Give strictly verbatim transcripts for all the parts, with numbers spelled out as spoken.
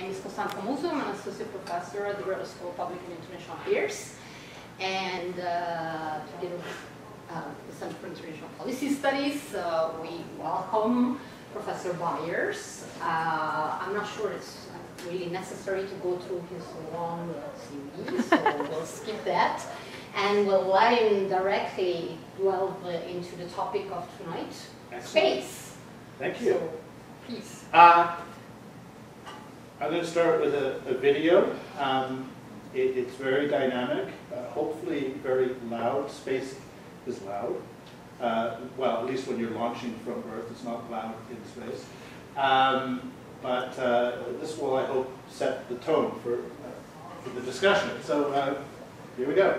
name is Constance Camuso. I'm an associate professor at the Graduate School of Public and International Affairs, and uh, together with uh, the Center for International Policy Studies, uh, we welcome Professor Byers. Uh, I'm not sure it's really necessary to go through his long C V, so we'll skip that. And we'll let him directly delve uh, into the topic of tonight, Excellent. space. Thank you. So, please. Uh, I'm going to start with a, a video. Um, it, it's very dynamic, uh, hopefully very loud. Space is loud. Uh, well, at least when you're launching from Earth, it's not loud in space. Um, but uh, this will, I hope, set the tone for, uh, for the discussion. So uh, here we go.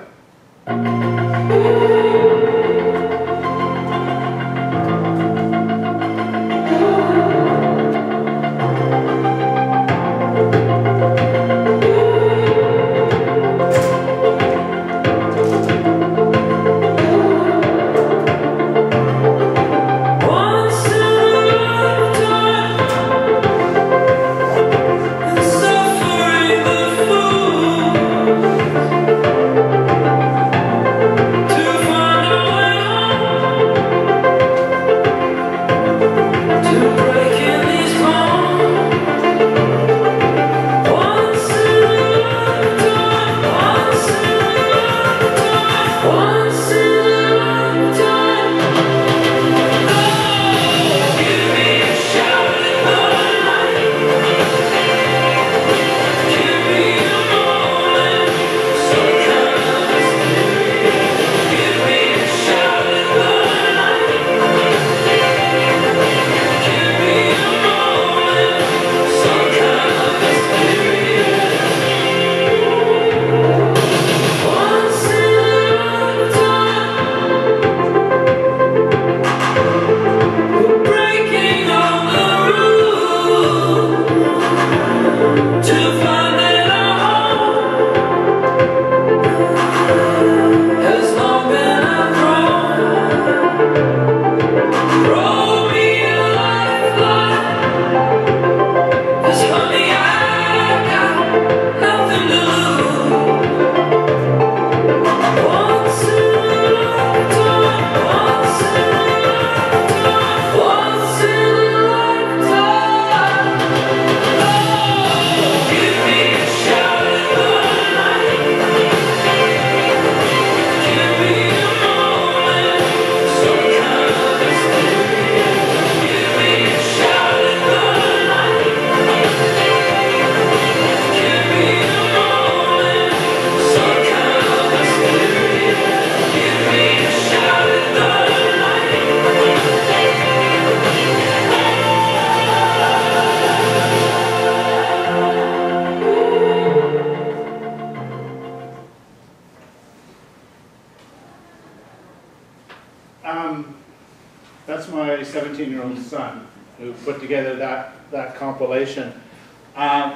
Together that, that compilation. Um,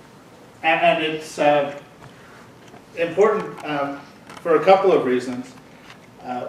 and, and it's uh, important um, for a couple of reasons. Uh,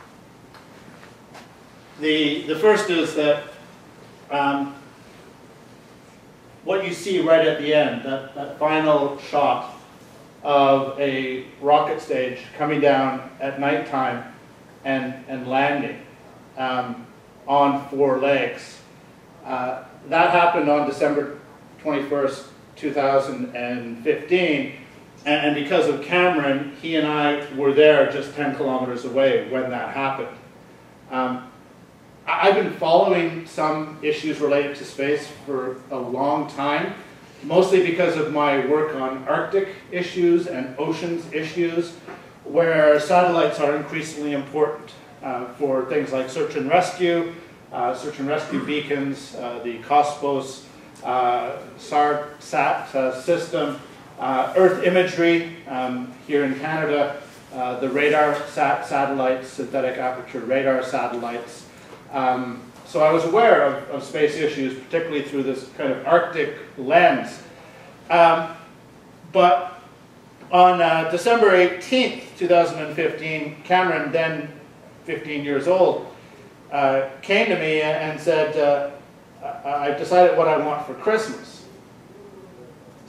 the, the first is that um, what you see right at the end, that, that final shot of a rocket stage coming down at nighttime and, and landing um, on four legs. Uh, that happened on December twenty-first, two thousand fifteen, and, and because of Cameron, he and I were there just ten kilometers away when that happened. Um, I've been following some issues related to space for a long time, mostly because of my work on Arctic issues and oceans issues, where satellites are increasingly important uh, for things like search and rescue, Uh, search and rescue beacons, uh, the Cosmos uh, SAR-SAT uh, system, uh, Earth imagery um, here in Canada, uh, the radar sat satellites, synthetic aperture radar satellites. Um, so I was aware of, of space issues, particularly through this kind of Arctic lens. Um, but on uh, December eighteenth, two thousand fifteen, Cameron, then fifteen years old, uh, came to me and said, uh, I've decided what I want for Christmas.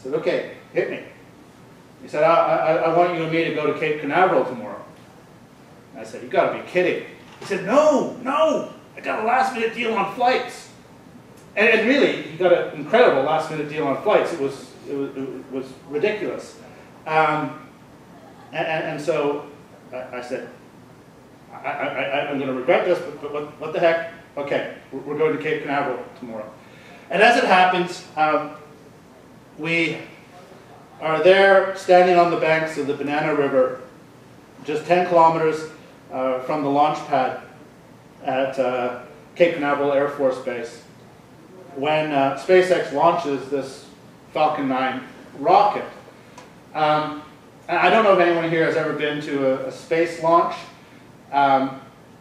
said, okay, hit me. He said, I, I, I want you and me to go to Cape Canaveral tomorrow. And I said, you got to be kidding. He said, no, no, I got a last minute deal on flights. And, and really, he got an incredible last minute deal on flights. It was, it was, it was ridiculous. Um, and, and, and so I, I said, I, I, I'm going to regret this, but, but what, what the heck? Okay, we're going to Cape Canaveral tomorrow. And as it happens, um, we are there standing on the banks of the Banana River, just ten kilometers uh, from the launch pad at uh, Cape Canaveral Air Force Base, when uh, SpaceX launches this Falcon nine rocket. Um, and I don't know if anyone here has ever been to a, a space launch. Um,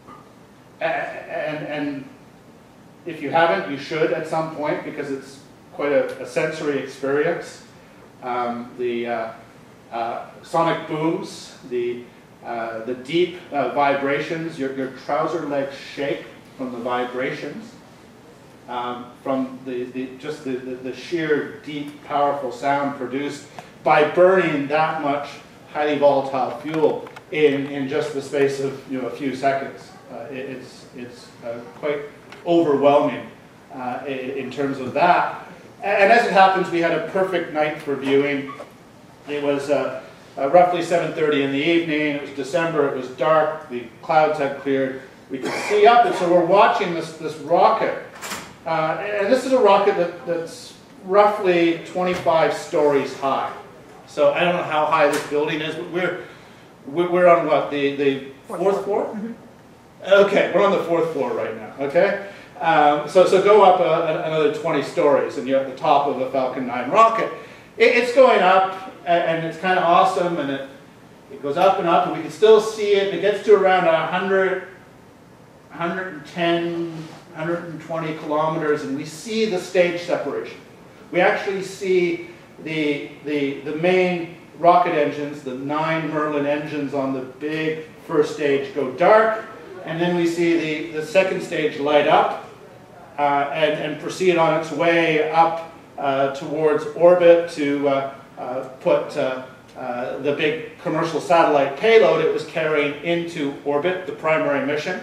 and, and if you haven't, you should at some point, because it's quite a, a sensory experience. Um, the uh, uh, sonic booms, the, uh, the deep uh, vibrations, your, your trouser legs shake from the vibrations, um, from the, the, just the, the, the sheer, deep, powerful sound produced by burning that much highly volatile fuel in, in just the space of you know, a few seconds. Uh, it, it's it's uh, quite overwhelming uh, in, in terms of that. And as it happens, we had a perfect night for viewing. It was uh, uh, roughly seven thirty in the evening. It was December. It was dark. The clouds had cleared. We could see up, and so we're watching this, this rocket. Uh, and this is a rocket that, that's roughly twenty-five stories high. So I don't know how high this building is, but we're, we're on what, the, the fourth floor? Mm-hmm. Okay, we're on the fourth floor right now, okay? Um, so, so go up uh, another twenty stories and you're at the top of a Falcon nine rocket. It, it's going up and, and it's kind of awesome, and it, it goes up and up and we can still see it. It gets to around one hundred, one hundred ten, one hundred twenty kilometers, and we see the stage separation. We actually see the, the, the main rocket engines, the nine Merlin engines on the big first stage go dark, and then we see the, the second stage light up uh, and, and proceed on its way up uh, towards orbit to uh, uh, put uh, uh, the big commercial satellite payload it was carrying into orbit, the primary mission.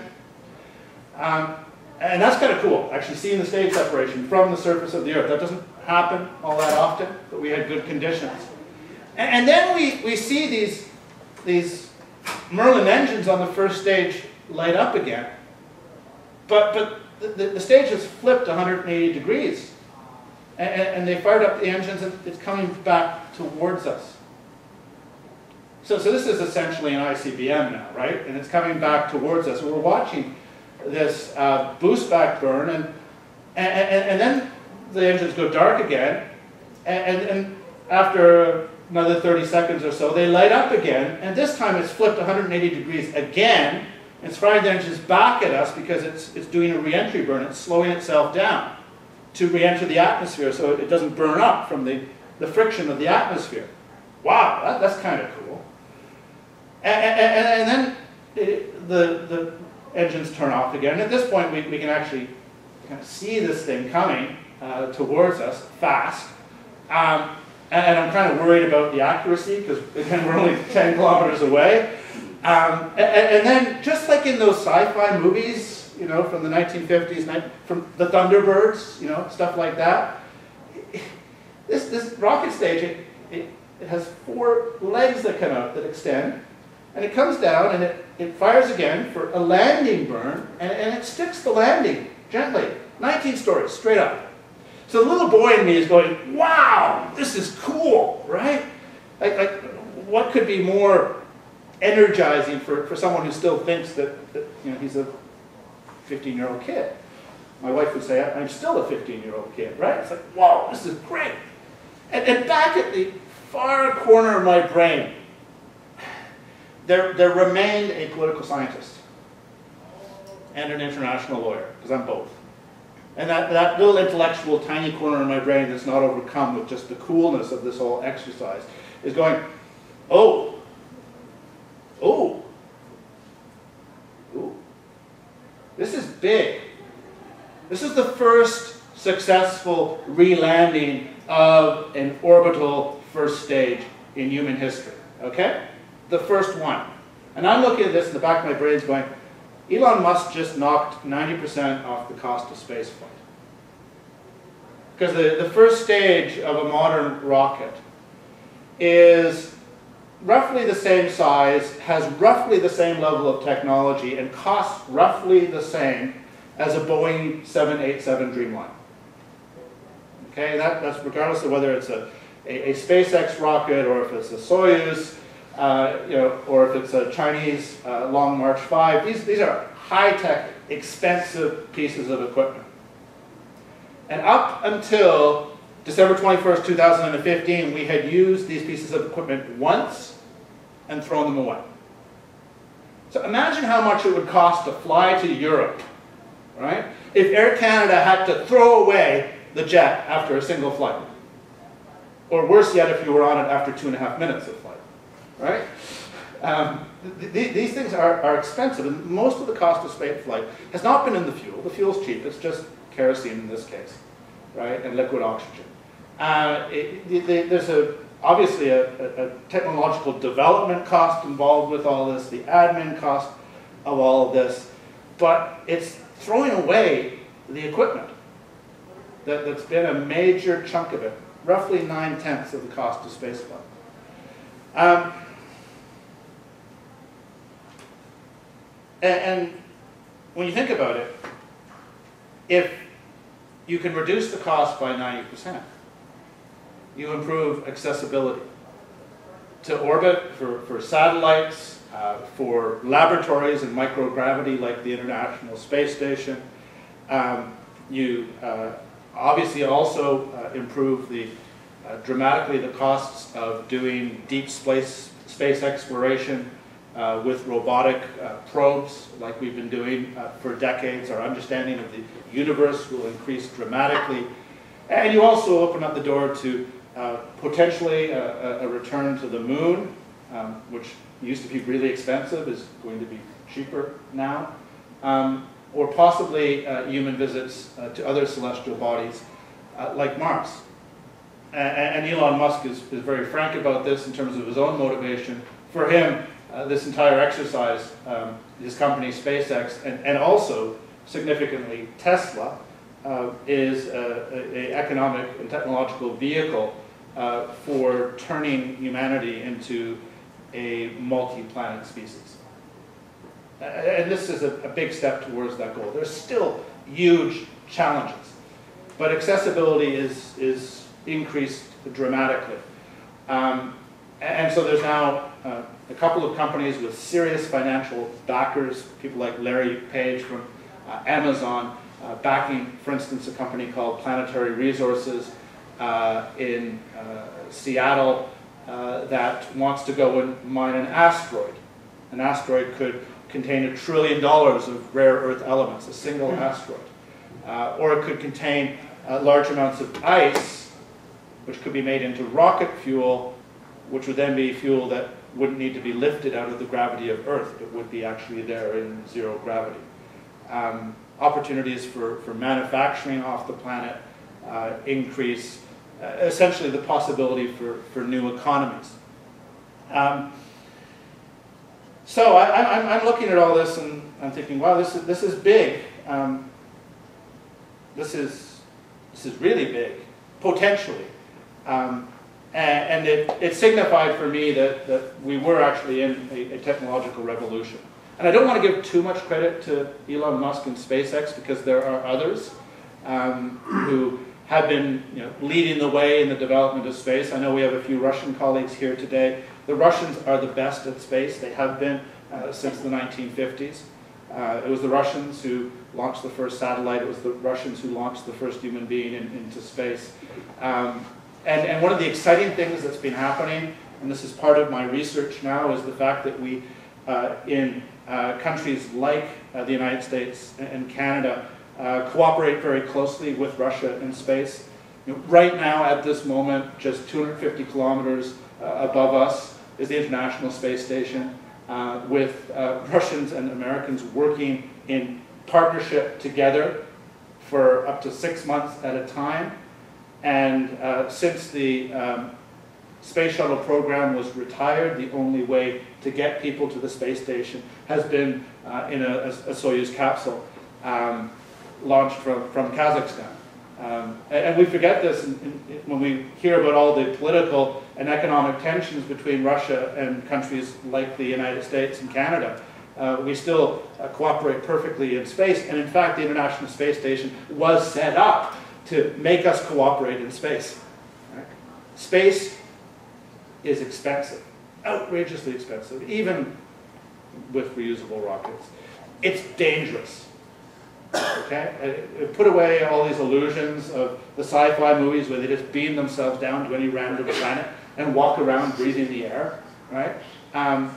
Um, and that's kind of cool, actually seeing the stage separation from the surface of the Earth. That doesn't happen all that often, but we had good conditions. And, and then we, we see these, these Merlin engines on the first stage light up again. But, but the, the stage has flipped one hundred eighty degrees. And, and they fired up the engines and it's coming back towards us. So, so this is essentially an I C B M now, right? And it's coming back towards us. We're watching this uh, boost back burn, and, and, and, and then the engines go dark again, and, and, and after another thirty seconds or so, they light up again, and this time it's flipped one hundred eighty degrees again. It's firing the engines back at us because it's, it's doing a re-entry burn. It's slowing itself down to re-enter the atmosphere so it doesn't burn up from the, the friction of the atmosphere. Wow, that, that's kind of cool. And, and, and then it, the, the engines turn off again. At this point, we, we can actually kind of see this thing coming uh, towards us fast. Um, and, and I'm kind of worried about the accuracy because, again, we're only ten kilometers away. Um, and, and then, just like in those sci-fi movies, you know, from the nineteen fifties, from the Thunderbirds, you know, stuff like that, this, this rocket stage, it, it, it has four legs that come out that extend, and it comes down and it, it fires again for a landing burn, and, and it sticks the landing gently, nineteen stories, straight up. So the little boy in me is going, wow, this is cool, right? Like, like what could be more energizing for, for someone who still thinks that, that you know, he's a fifteen-year-old kid? My wife would say, I'm still a fifteen-year-old kid, right? It's like, whoa, this is great. And, and back at the far corner of my brain, there, there remained a political scientist and an international lawyer, because I'm both. And that, that little intellectual tiny corner in my brain that's not overcome with just the coolness of this whole exercise is going, oh, oh, ooh, this is big. This is the first successful re-landing of an orbital first stage in human history, okay? The first one. And I'm looking at this in the back of my brain going, Elon Musk just knocked ninety percent off the cost of spaceflight. Because the, the first stage of a modern rocket is roughly the same size, has roughly the same level of technology, and costs roughly the same as a Boeing seven eighty-seven Dreamliner. Okay, that, that's regardless of whether it's a, a, a SpaceX rocket or if it's a Soyuz, uh, you know, or if it's a Chinese uh, Long March five. These, these are high-tech, expensive pieces of equipment. And up until December twenty-first, two thousand fifteen, we had used these pieces of equipment once and thrown them away. So imagine how much it would cost to fly to Europe, right? If Air Canada had to throw away the jet after a single flight. Or worse yet, if you were on it after two and a half minutes of flight, right? Um, th th these things are, are expensive, and most of the cost of space flight has not been in the fuel. The fuel's cheap. It's just kerosene in this case, right, and liquid oxygen. Uh, it, it, there's a, obviously a, a, a technological development cost involved with all this, the admin cost of all of this, but it's throwing away the equipment that, that's been a major chunk of it, roughly nine-tenths of the cost of spaceflight. Um, and, and when you think about it, if you can reduce the cost by ninety percent, you improve accessibility to orbit for, for satellites, uh, for laboratories in microgravity like the International Space Station. Um, you uh, obviously also uh, improve the, uh, dramatically the costs of doing deep space, space exploration uh, with robotic uh, probes like we've been doing uh, for decades. Our understanding of the universe will increase dramatically. And you also open up the door to uh, potentially a, a return to the moon, um, which used to be really expensive, is going to be cheaper now. Um, or possibly uh, human visits uh, to other celestial bodies uh, like Mars. And, and Elon Musk is, is very frank about this in terms of his own motivation. For him, uh, this entire exercise, um, his company SpaceX, and, and also significantly Tesla, uh, is an economic and technological vehicle uh, for turning humanity into a multi-planet species. And this is a, a big step towards that goal. There's still huge challenges, but accessibility is, is increased dramatically. Um, and so there's now uh, a couple of companies with serious financial backers, people like Larry Page from uh, Amazon, uh, backing, for instance, a company called Planetary Resources uh, in uh, Seattle uh, that wants to go and mine an asteroid. An asteroid could contain a trillion dollars of rare earth elements, a single asteroid. Uh, or it could contain uh, large amounts of ice, which could be made into rocket fuel, which would then be fuel that wouldn't need to be lifted out of the gravity of Earth. It would be actually there in zero gravity. Um, opportunities for, for manufacturing off the planet uh, increase, uh, essentially the possibility for, for new economies. Um, So I, I'm, I'm looking at all this and I'm thinking, wow, this is, this is big. Um, this is this is really big, potentially. Um, and and it, it signified for me that, that we were actually in a, a technological revolution. And I don't want to give too much credit to Elon Musk and SpaceX, because there are others um, who have been, you know, leading the way in the development of space. I know we have a few Russian colleagues here today. The Russians are the best at space. They have been uh, since the nineteen fifties. Uh, it was the Russians who launched the first satellite. It was the Russians who launched the first human being in, into space. Um, and, and one of the exciting things that's been happening, and this is part of my research now, is the fact that we, uh, in uh, countries like uh, the United States and Canada, uh, cooperate very closely with Russia in space. You know, right now, at this moment, just two hundred fifty kilometers uh, above us is the International Space Station, uh, with uh, Russians and Americans working in partnership together for up to six months at a time. And uh, since the um, space shuttle program was retired, the only way to get people to the space station has been uh, in a, a Soyuz capsule um, launched from, from Kazakhstan. Um, and, and we forget this in, in, when we hear about all the political and economic tensions between Russia and countries like the United States and Canada. Uh, we still uh, cooperate perfectly in space, and in fact the International Space Station was set up to make us cooperate in space. Right? Space is expensive, outrageously expensive, even with reusable rockets. It's dangerous. Okay? Put away all these illusions of the sci-fi movies where they just beam themselves down to any random planet and walk around breathing the air. Right? Um,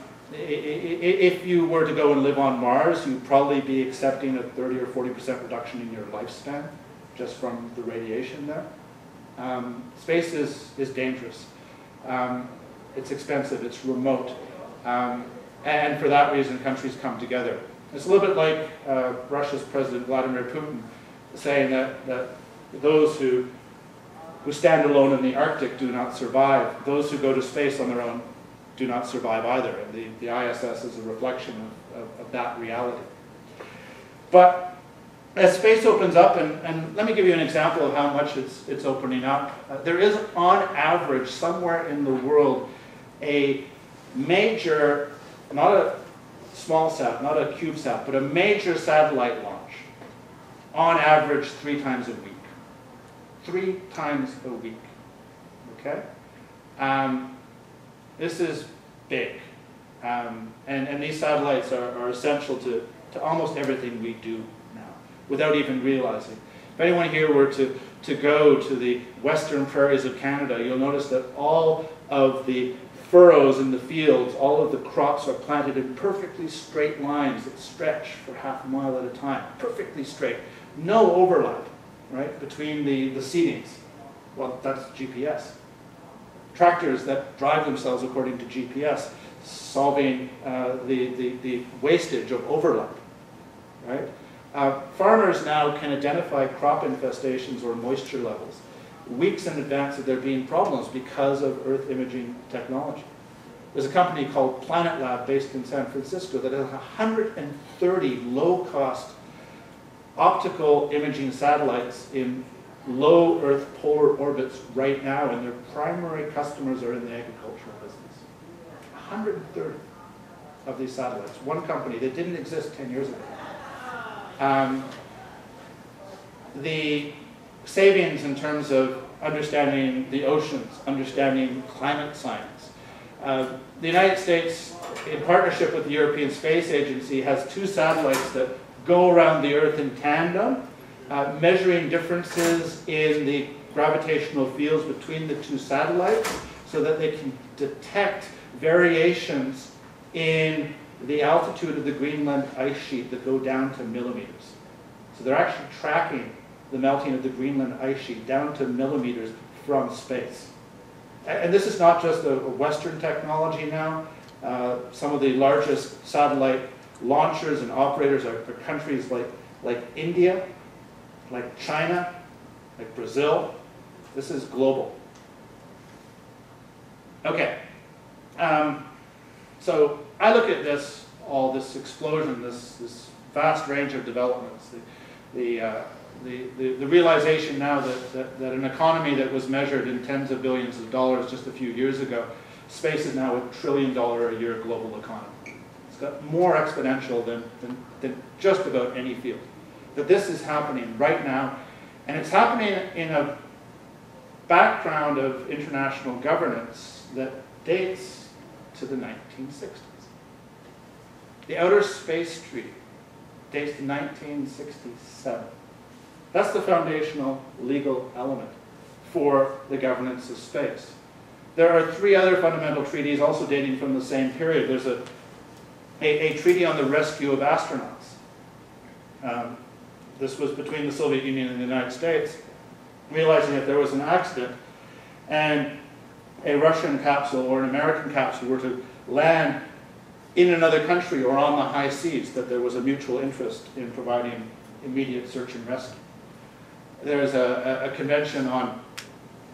if you were to go and live on Mars, you'd probably be accepting a thirty or forty percent reduction in your lifespan just from the radiation there. Um, space is, is dangerous. Um, it's expensive, it's remote. Um, and for that reason, countries come together. It's a little bit like uh, Russia's President Vladimir Putin saying that, that those who, who stand alone in the Arctic do not survive. Those who go to space on their own do not survive either. And the, the I S S is a reflection of, of, of that reality. But as space opens up, and, and let me give you an example of how much it's, it's opening up. Uh, there is, on average, somewhere in the world, a major, not a small sat, not a CubeSat, but a major satellite launch, on average, three times a week. Three times a week, okay? Um, this is big. Um, and, and these satellites are, are essential to, to almost everything we do now, without even realizing. If anyone here were to, to go to the western prairies of Canada, you'll notice that all of the furrows in the fields, all of the crops are planted in perfectly straight lines that stretch for half a mile at a time, perfectly straight. No overlap, right, between the, the seedings. Well, that's G P S. Tractors that drive themselves according to G P S, solving uh, the, the, the wastage of overlap, right? Uh, farmers now can identify crop infestations or moisture levels weeks in advance of there being problems because of Earth imaging technology. There's a company called Planet Lab based in San Francisco that has one hundred thirty low-cost optical imaging satellites in low Earth polar orbits right now, and their primary customers are in the agricultural business. one hundred thirty of these satellites. One company that didn't exist ten years ago. Um, the savings in terms of understanding the oceans, understanding climate science. Uh, the United States, in partnership with the European Space Agency, has two satellites that go around the Earth in tandem, uh, measuring differences in the gravitational fields between the two satellites so that they can detect variations in the altitude of the Greenland ice sheet that go down to millimeters. So they're actually tracking the melting of the Greenland ice sheet down to millimeters from space. And this is not just a Western technology now. Uh, some of the largest satellite launchers and operators are, are countries like, like India, like China, like Brazil. This is global. Okay. Um, so I look at this, all this explosion, this, this vast range of developments, the, the, uh, the, the, the realization now that, that, that an economy that was measured in tens of billions of dollars just a few years ago, space is now a trillion dollar a year global economy. It's got more exponential than, than, than just about any field. That this is happening right now, and it's happening in a background of international governance that dates to the nineteen sixties. The Outer Space Treaty dates to nineteen sixty-seven. That's the foundational legal element for the governance of space. There are three other fundamental treaties also dating from the same period. There's a, a, a treaty on the rescue of astronauts. Um, this was between the Soviet Union and the United States, realizing that there was an accident and a Russian capsule or an American capsule were to land in another country or on the high seas, that there was a mutual interest in providing immediate search and rescue. There's a, a convention on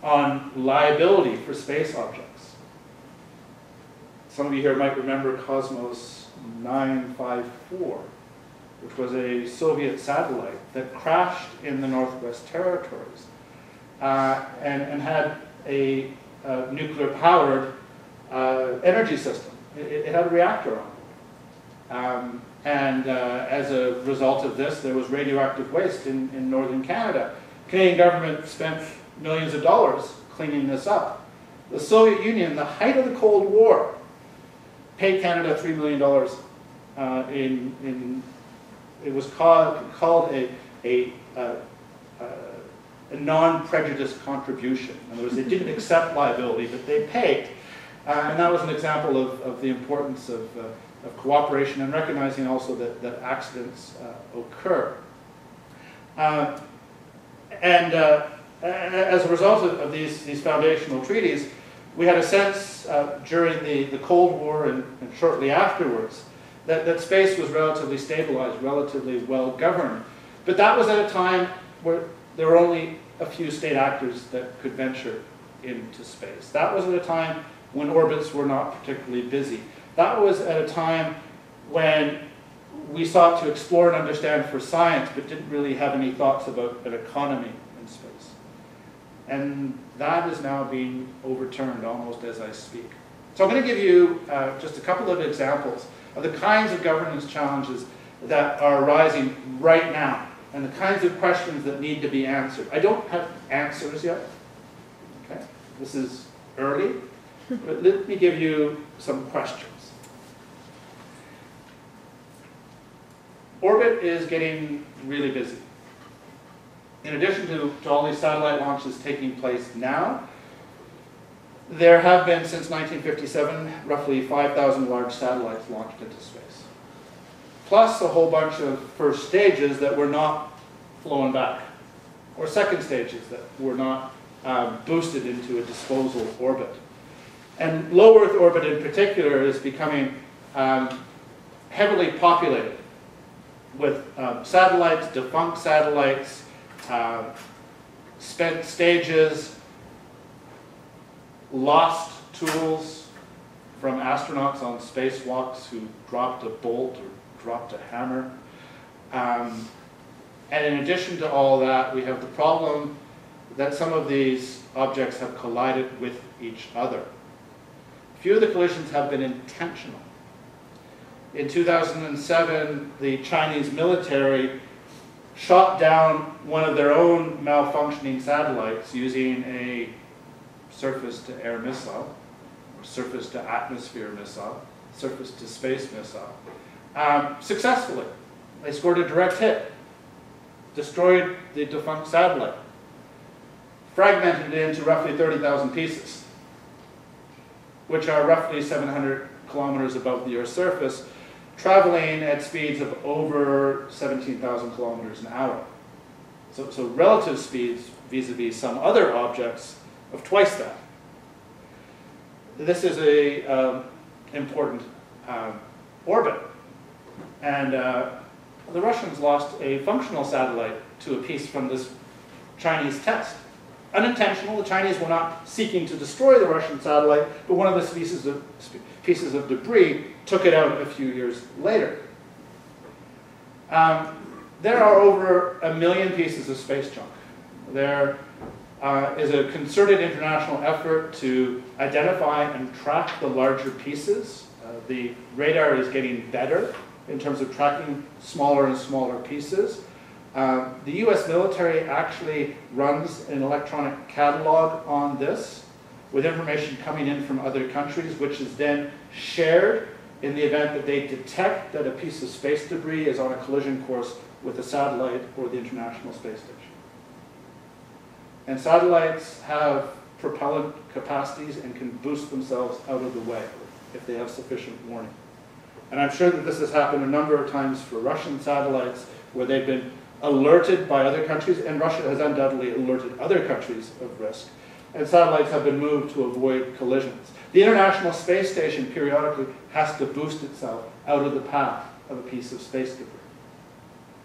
on liability for space objects. Some of you here might remember Cosmos nine five four, which was a Soviet satellite that crashed in the Northwest Territories uh, and, and had a, a nuclear-powered uh, energy system. It, it had a reactor on it. Um, and uh, as a result of this, there was radioactive waste in, in northern Canada. The Canadian government spent millions of dollars cleaning this up. The Soviet Union, the height of the Cold War, paid Canada three million dollars uh, in, in, it was called, called a, a, uh, uh, a non-prejudice contribution. In other words, they didn't accept liability, but they paid. Uh, and that was an example of, of the importance of, uh, of cooperation and recognizing also that, that accidents uh, occur. Uh, and uh, as a result of, of these, these foundational treaties, we had a sense uh, during the, the Cold War and, and shortly afterwards that, that space was relatively stabilized, relatively well governed. But that was at a time where there were only a few state actors that could venture into space. That was at a time when orbits were not particularly busy. That was at a time when we sought to explore and understand for science, but didn't really have any thoughts about an economy in space. And that is now being overturned almost as I speak. So I'm going to give you uh, just a couple of examples of the kinds of governance challenges that are arising right now and the kinds of questions that need to be answered. I don't have answers yet. Okay? This is early, but let me give you some questions. Orbit is getting really busy. In addition to, to all these satellite launches taking place now, there have been, since nineteen fifty-seven, roughly five thousand large satellites launched into space. Plus a whole bunch of first stages that were not flown back, or second stages that were not uh, boosted into a disposal orbit. And low Earth orbit in particular is becoming um, heavily populated with um, satellites, defunct satellites, uh, spent stages, lost tools from astronauts on spacewalks who dropped a bolt or dropped a hammer. Um, and in addition to all that, we have the problem that some of these objects have collided with each other. A few of the collisions have been intentional. In two thousand seven, the Chinese military shot down one of their own malfunctioning satellites using a surface-to-air missile, or surface-to-atmosphere missile, surface-to-space missile, um, successfully. They scored a direct hit, destroyed the defunct satellite, fragmented it into roughly thirty thousand pieces, which are roughly seven hundred kilometers above the Earth's surface, traveling at speeds of over seventeen thousand kilometers an hour. So, so relative speeds vis-a-vis some other objects of twice that. This is a um, important um, orbit. And uh, the Russians lost a functional satellite to a piece from this Chinese test. Unintentional, the Chinese were not seeking to destroy the Russian satellite, but one of the pieces of, pieces of debris took it out a few years later. Um, there are over a million pieces of space junk. There uh, is a concerted international effort to identify and track the larger pieces. Uh, the radar is getting better in terms of tracking smaller and smaller pieces. Uh, the U S military actually runs an electronic catalog on this with information coming in from other countries, which is then shared in the event that they detect that a piece of space debris is on a collision course with a satellite or the International Space Station. And satellites have propellant capacities and can boost themselves out of the way if they have sufficient warning. And I'm sure that this has happened a number of times for Russian satellites where they've been alerted by other countries, and Russia has undoubtedly alerted other countries of risk, and satellites have been moved to avoid collisions. The International Space Station periodically has to boost itself out of the path of a piece of space debris.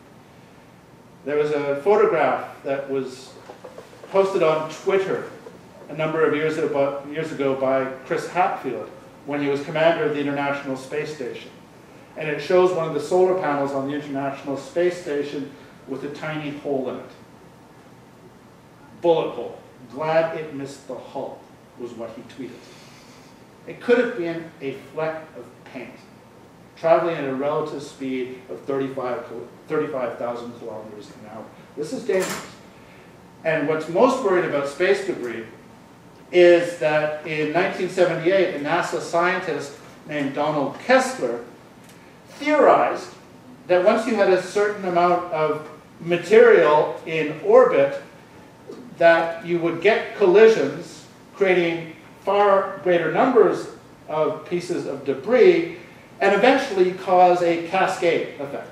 There was a photograph that was posted on Twitter a number of years ago, years ago by Chris Hadfield when he was commander of the International Space Station. And it shows one of the solar panels on the International Space Station with a tiny hole in it. Bullet hole. Glad it missed the hull, was what he tweeted. It could have been a fleck of paint, traveling at a relative speed of thirty-five thousand kilometers an hour. This is dangerous. And what's most worried about space debris is that in nineteen seventy-eight, a NASA scientist named Donald Kessler theorized that once you had a certain amount of material in orbit, that you would get collisions, creating far greater numbers of pieces of debris, and eventually cause a cascade effect.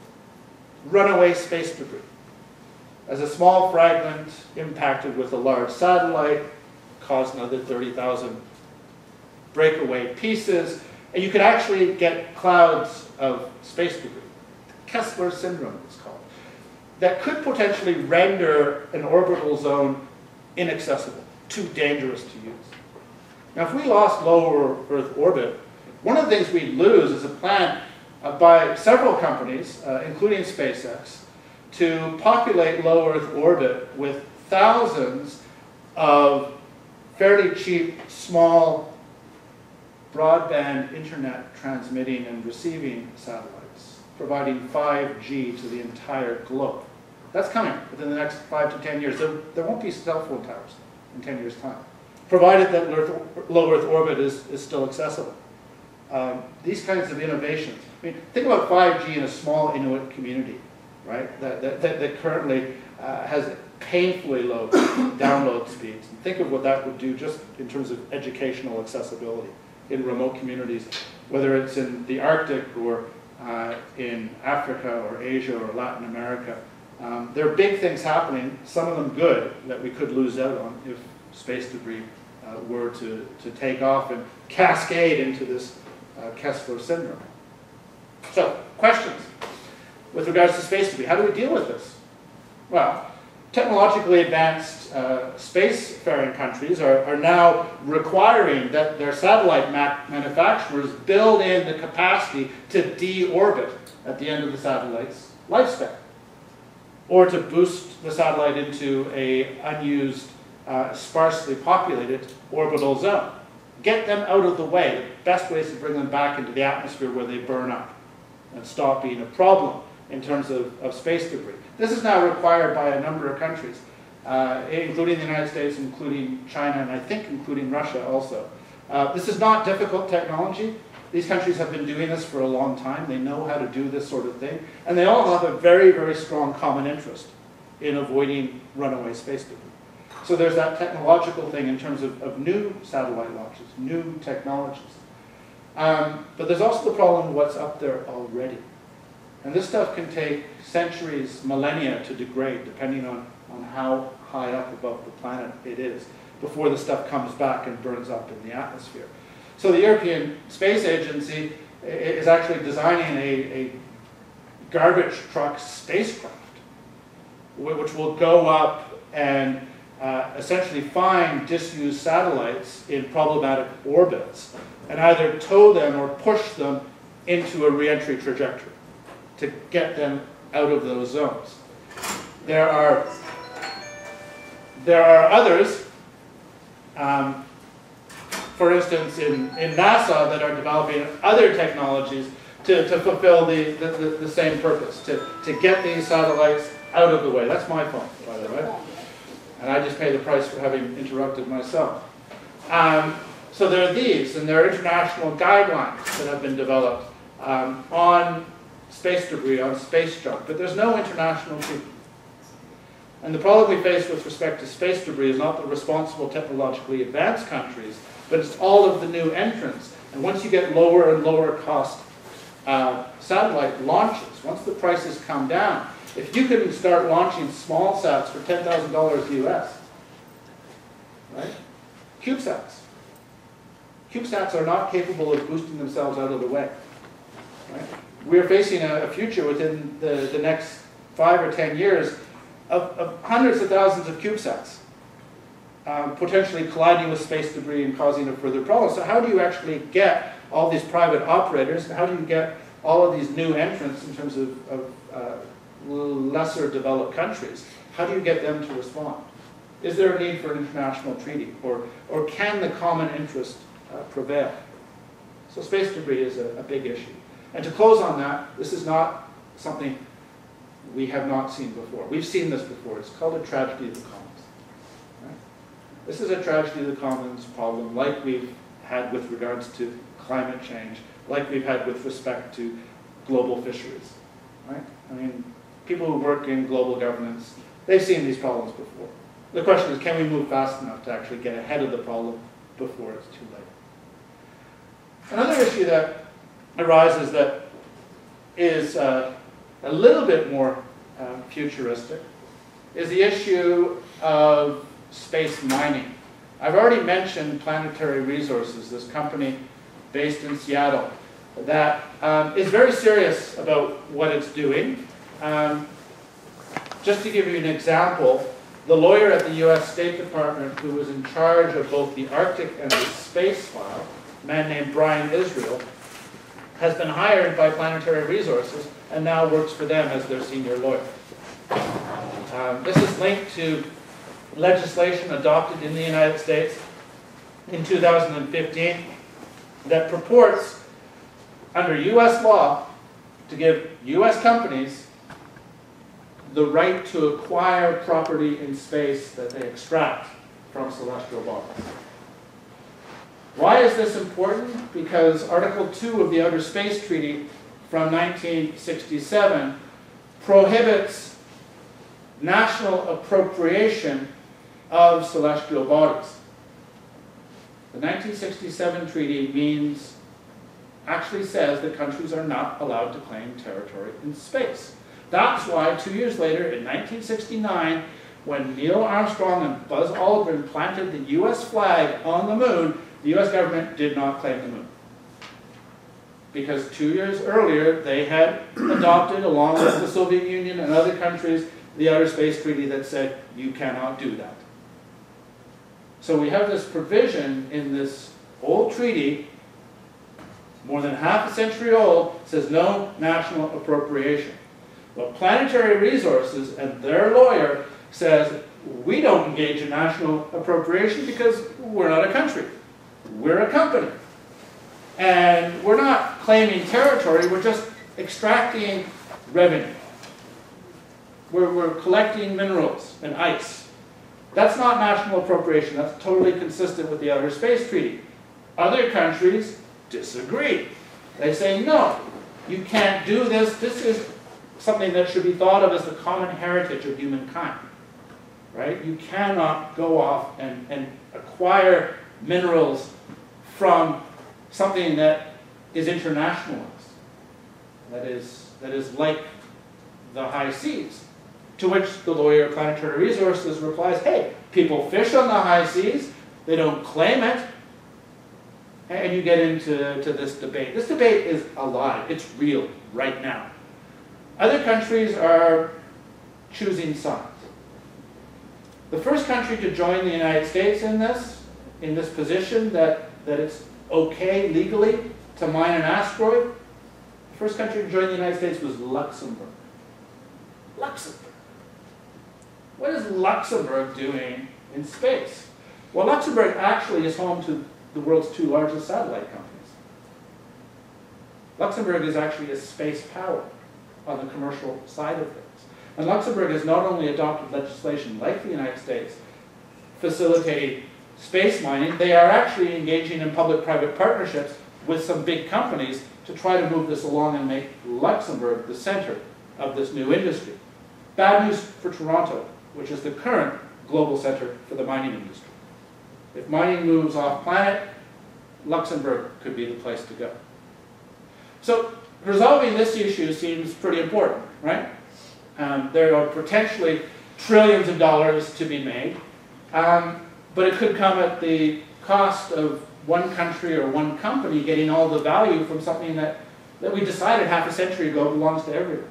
Runaway space debris. As a small fragment impacted with a large satellite, caused another thirty thousand breakaway pieces, and you could actually get clouds of space debris. Kessler syndrome is called. That could potentially render an orbital zone inaccessible, too dangerous to use. Now, if we lost low Earth orbit, one of the things we'd lose is a plan uh, by several companies, uh, including SpaceX, to populate low Earth orbit with thousands of fairly cheap, small, broadband internet transmitting and receiving satellites, providing five G to the entire globe. That's coming within the next five to ten years. There, there won't be cell phone towers in ten years' time, provided that Earth, low Earth orbit is, is still accessible. Um, these kinds of innovations. I mean, think about five G in a small Inuit community, right? That, that, that, that currently uh, has painfully low download speeds. And think of what that would do just in terms of educational accessibility in remote communities, whether it's in the Arctic or uh, in Africa or Asia or Latin America. Um, there are big things happening, some of them good, that we could lose out on if space debris uh, were to, to take off and cascade into this uh, Kessler syndrome. So, questions with regards to space debris. How do we deal with this? Well, technologically advanced uh, spacefaring countries are, are now requiring that their satellite ma manufacturers build in the capacity to deorbit at the end of the satellite's lifespan, or to boost the satellite into a unused, uh, sparsely populated orbital zone. Get them out of the way. The best way is to bring them back into the atmosphere where they burn up and stop being a problem in terms of, of space debris. This is now required by a number of countries, uh, including the United States, including China, and I think including Russia also. Uh, this is not difficult technology. These countries have been doing this for a long time. They know how to do this sort of thing. And they all have a very, very strong common interest in avoiding runaway space debris. So there's that technological thing in terms of, of new satellite launches, new technologies. Um, but there's also the problem of what's up there already. And this stuff can take centuries, millennia to degrade, depending on, on how high up above the planet it is, before the stuff comes back and burns up in the atmosphere. So the European Space Agency is actually designing a, a garbage truck spacecraft, which will go up and uh, essentially find disused satellites in problematic orbits and either tow them or push them into a re-entry trajectory to get them out of those zones. There are, there are others, um, for instance, in, in NASA that are developing other technologies to, to fulfill the, the, the, the same purpose, to, to get these satellites out of the way. That's my phone, by the way. And I just pay the price for having interrupted myself. Um, so there are these, and there are international guidelines that have been developed um, on space debris, on space junk, but there's no international treaty. And the problem we face with respect to space debris is not the responsible technologically advanced countries, but it's all of the new entrants. And once you get lower and lower cost uh, satellite launches, once the prices come down, if you can start launching small sats for ten thousand dollars U S, right? CubeSats. CubeSats are not capable of boosting themselves out of the way, right? We're facing a, a future within the, the next five or ten years of, of hundreds of thousands of CubeSats. um, potentially colliding with space debris and causing a further problem. So how do you actually get all these private operators, and how do you get all of these new entrants in terms of, of uh, lesser developed countries? How do you get them to respond? Is there a need for an international treaty, or, or can the common interest uh, prevail? So space debris is a, a big issue. And to close on that, this is not something we have not seen before. We've seen this before. It's called a tragedy of the commons. Right? This is a tragedy of the commons problem like we've had with regards to climate change, like we've had with respect to global fisheries. Right? I mean, people who work in global governance, they've seen these problems before. The question is, can we move fast enough to actually get ahead of the problem before it's too late? Another issue that arises that is uh, a little bit more uh, futuristic is the issue of space mining. I've already mentioned Planetary Resources, this company based in Seattle that um, is very serious about what it's doing. Um, just to give you an example, the lawyer at the U S State Department who was in charge of both the Arctic and the space file, a man named Brian Israel, has been hired by Planetary Resources and now works for them as their senior lawyer. Um, this is linked to legislation adopted in the United States in two thousand fifteen that purports, under U S law, to give U S companies the right to acquire property in space that they extract from celestial bodies. Why is this important? Because Article two of the Outer Space Treaty from nineteen sixty-seven prohibits national appropriation of celestial bodies. The nineteen sixty-seven treaty means, actually says that countries are not allowed to claim territory in space. That's why two years later, in nineteen sixty-nine, when Neil Armstrong and Buzz Aldrin planted the U S flag on the moon, the U S government did not claim the moon. Because two years earlier, they had adopted, along with the Soviet Union and other countries, the Outer Space Treaty that said, you cannot do that. So we have this provision in this old treaty, more than half a century old, says no national appropriation. But Planetary Resources and their lawyer says, we don't engage in national appropriation because we're not a country. We're a company. And we're not claiming territory, we're just extracting revenue. We're, we're collecting minerals and ice. That's not national appropriation. That's totally consistent with the Outer Space Treaty. Other countries disagree. They say, no, you can't do this. This is something that should be thought of as the common heritage of humankind. Right? You cannot go off and, and acquire minerals from something that is internationalized, that is, that is like the high seas. To which the lawyer at Planetary Resources replies, hey, people fish on the high seas, they don't claim it, and you get into to this debate. This debate is alive, it's real right now. Other countries are choosing sides. The first country to join the United States in this, in this position that, that it's okay legally to mine an asteroid, the first country to join the United States was Luxembourg. Luxembourg. What is Luxembourg doing in space? Well, Luxembourg actually is home to the world's two largest satellite companies. Luxembourg is actually a space power on the commercial side of things. And Luxembourg has not only adopted legislation like the United States, facilitating space mining, they are actually engaging in public-private partnerships with some big companies to try to move this along and make Luxembourg the center of this new industry. Bad news for Toronto, which is the current global center for the mining industry. If mining moves off planet, Luxembourg could be the place to go. So resolving this issue seems pretty important, right? Um, there are potentially trillions of dollars to be made, um, but it could come at the cost of one country or one company getting all the value from something that, that we decided half a century ago belongs to everyone.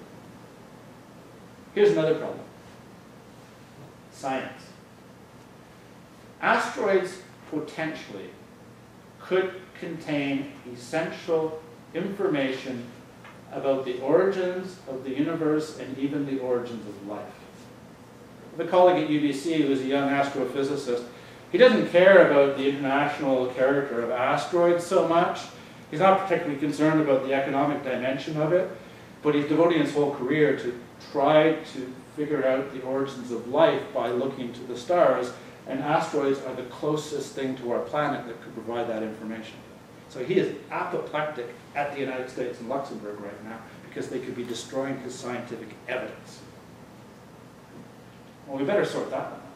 Here's another problem. Science. Asteroids potentially could contain essential information about the origins of the universe and even the origins of life. The colleague at U B C, who is a young astrophysicist, he doesn't care about the international character of asteroids so much. He's not particularly concerned about the economic dimension of it, but he's devoting his whole career to try to figure out the origins of life by looking to the stars, and asteroids are the closest thing to our planet that could provide that information. So he is apoplectic at the United States and Luxembourg right now because they could be destroying his scientific evidence. Well, we better sort that one out.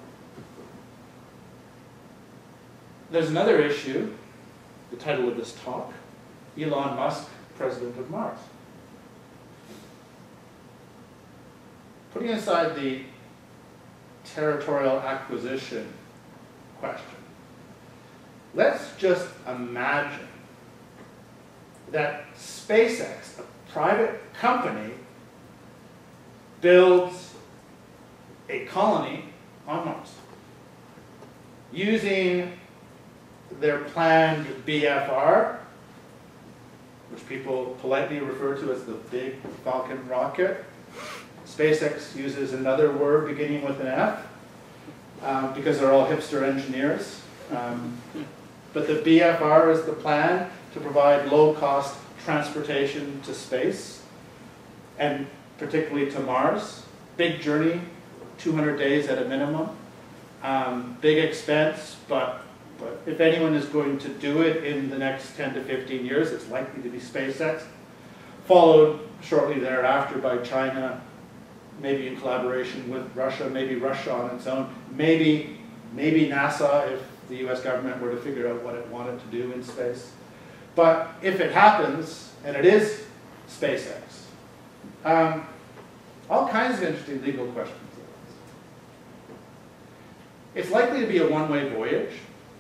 There's another issue, the title of this talk, Elon Musk, President of Mars. Putting aside the territorial acquisition question, let's just imagine that SpaceX, a private company, builds a colony on Mars using their planned B F R, which people politely refer to as the Big Falcon rocket. SpaceX uses another word beginning with an F, um, because they're all hipster engineers. Um, but the B F R is the plan to provide low-cost transportation to space, and particularly to Mars. Big journey, two hundred days at a minimum. Um, big expense, but, but if anyone is going to do it in the next ten to fifteen years, it's likely to be SpaceX, followed shortly thereafter by China, maybe in collaboration with Russia, maybe Russia on its own, maybe, maybe NASA if the U S government were to figure out what it wanted to do in space. But if it happens, and it is SpaceX, um, all kinds of interesting legal questions. It's likely to be a one-way voyage,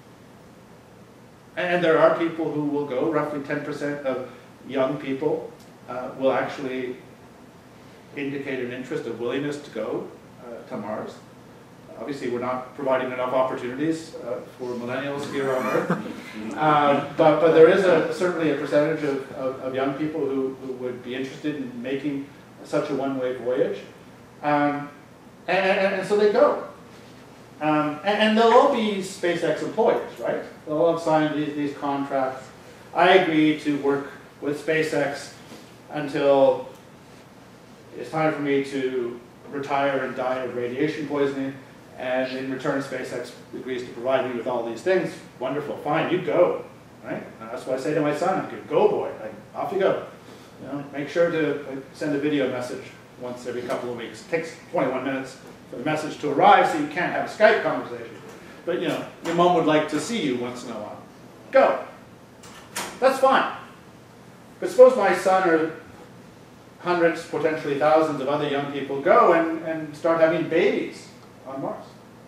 and there are people who will go. Roughly ten percent of young people uh, will actually indicate an interest, a willingness to go uh, to Mars. Obviously, we're not providing enough opportunities uh, for millennials here on Earth, uh, but, but there is a, certainly a percentage of, of, of young people who, who would be interested in making such a one-way voyage. Um, and, and, and so they go. Um, and, and they'll all be SpaceX employees, right? They'll all have signed these, these contracts. I agreed to work with SpaceX until it's time for me to retire and die of radiation poisoning. And in return, SpaceX agrees to provide me with all these things. Wonderful, fine, you go, right? And that's what I say to my son. I go, boy, like, off you go. You know, make sure to send a video message once every couple of weeks. It takes twenty-one minutes for the message to arrive, so you can't have a Skype conversation. But you know, your mom would like to see you once in a while. Go. That's fine. But suppose my son or hundreds, potentially thousands of other young people go and, and start having babies on Mars.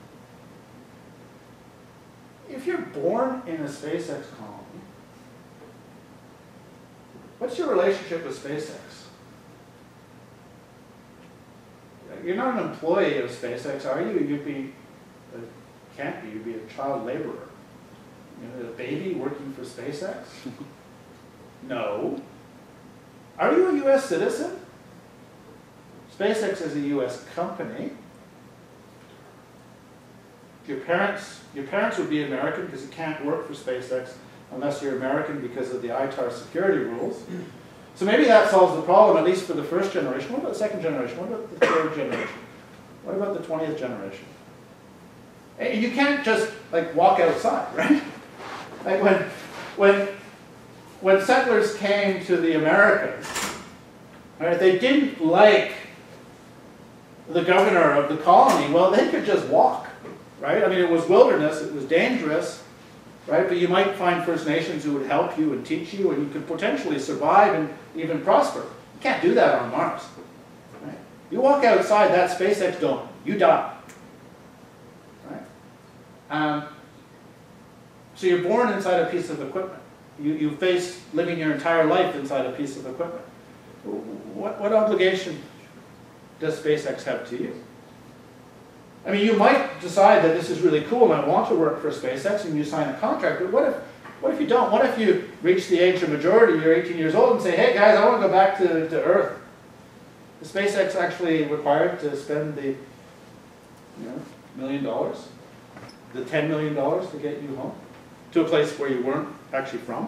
If you're born in a SpaceX colony, what's your relationship with SpaceX? You're not an employee of SpaceX, are you? You'd be, uh, can't be, you'd be a child laborer. You know, a baby working for SpaceX? No. Are you a U S citizen? SpaceX is a U S company. Your parents, your parents would be American because you can't work for SpaceX unless you're American because of the I T A R security rules. So maybe that solves the problem, at least for the first generation. What about the second generation? What about the third generation? What about the twentieth generation? And you can't just like walk outside, right? Like when, when, when settlers came to the Americas, right, they didn't like the governor of the colony. Well, they could just walk, right? I mean, it was wilderness, it was dangerous, right? But you might find First Nations who would help you and teach you, and you could potentially survive and even prosper. You can't do that on Mars, right? You walk outside that SpaceX dome, you die, right? Um, so you're born inside a piece of equipment. You, you face living your entire life inside a piece of equipment. What, what obligation does SpaceX have to you? I mean, you might decide that this is really cool and I want to work for SpaceX and you sign a contract, but what if, what if you don't? What if you reach the age of majority, you're eighteen years old, and say, hey guys, I want to go back to, to Earth. Is SpaceX actually required to spend the you know, million dollars, the ten million dollars to get you home to a place where you weren't actually from?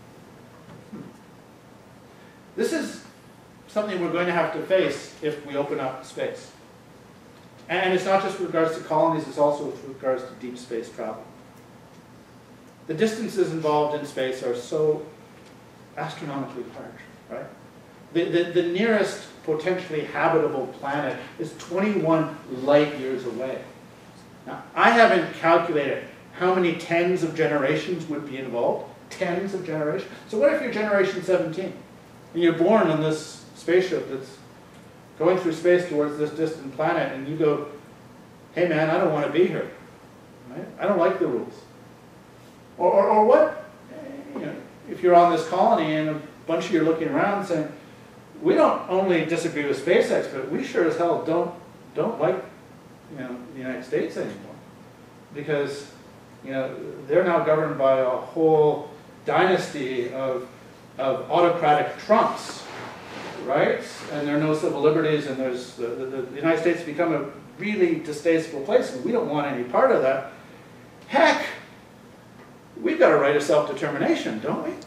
This is something we're going to have to face if we open up space. And it's not just with regards to colonies, it's also with regards to deep space travel. The distances involved in space are so astronomically large, right? The, the, the nearest potentially habitable planet is twenty-one light years away. Now, I haven't calculated how many tens of generations would be involved. Tens of generations. So what if you're generation seventeen? And you're born on this spaceship that's going through space towards this distant planet, and you go, hey man, I don't want to be here. Right? I don't like the rules. Or, or, or what, you know, if you're on this colony and a bunch of you are looking around saying, we don't only disagree with SpaceX, but we sure as hell don't, don't like you know, the United States anymore. Because you know, they're now governed by a whole dynasty of, of autocratic Trumps, right? And there are no civil liberties, and there's the, the, the United States has become a really distasteful place, and we don't want any part of that. Heck, we've got a right of self-determination, don't we?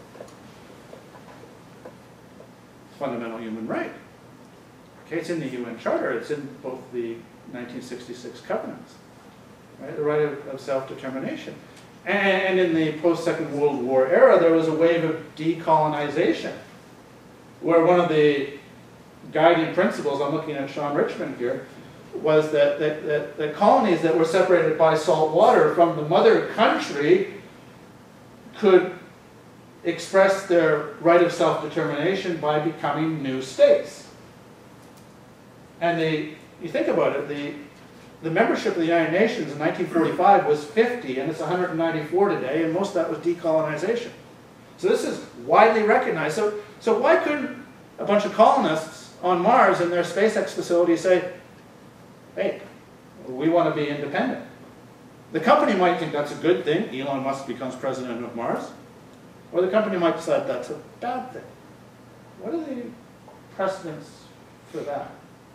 Fundamental human right. Okay, it's in the U N Charter, it's in both the nineteen sixty-six covenants, right? The right of, of self-determination. And in the post-Second World War era, there was a wave of decolonization, where one of the guiding principles, I'm looking at Sean Richmond here, was that, that, that, that colonies that were separated by salt water from the mother country could express their right of self-determination by becoming new states. And the, you think about it, the, the membership of the United Nations in nineteen forty-five was fifty, and it's one hundred ninety-four today, and most of that was decolonization. So this is widely recognized. So, so why couldn't a bunch of colonists on Mars in their SpaceX facility say, hey, we want to be independent? The company might think that's a good thing, Elon Musk becomes president of Mars, or the company might decide that's a bad thing. What are the precedents for that?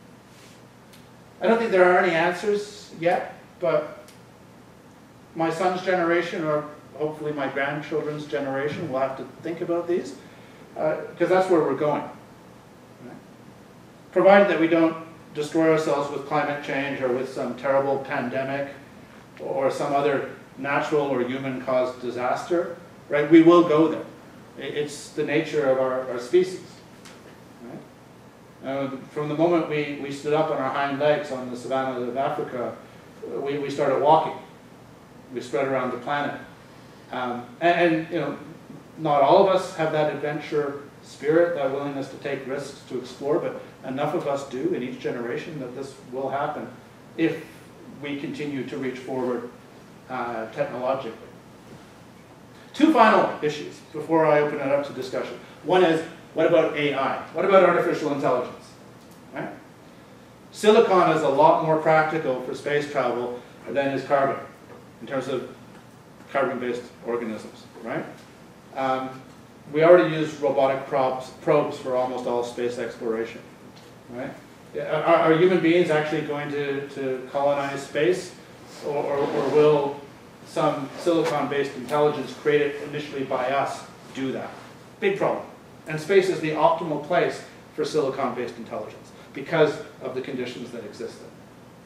I don't think there are any answers yet, but my son's generation, or hopefully my grandchildren's generation, will have to think about these, because uh, that's where we're going. Right? Provided that we don't destroy ourselves with climate change or with some terrible pandemic or some other natural or human-caused disaster, right? We will go there. It's the nature of our, our species. Right? Uh, from the moment we, we stood up on our hind legs on the savannah of Africa, we, we started walking. We spread around the planet. Um, and, and, you know, not all of us have that adventure spirit, that willingness to take risks, to explore, but enough of us do in each generation that this will happen if we continue to reach forward uh, technologically. Two final issues before I open it up to discussion. One is, what about A I? What about artificial intelligence? Right? Silicon is a lot more practical for space travel than is carbon, in terms of carbon-based organisms, right? Um, we already use robotic probes, probes for almost all space exploration, right? Are, are human beings actually going to, to colonize space, or, or, or will some silicon-based intelligence created initially by us do that? Big problem. And space is the optimal place for silicon-based intelligence because of the conditions that exist there.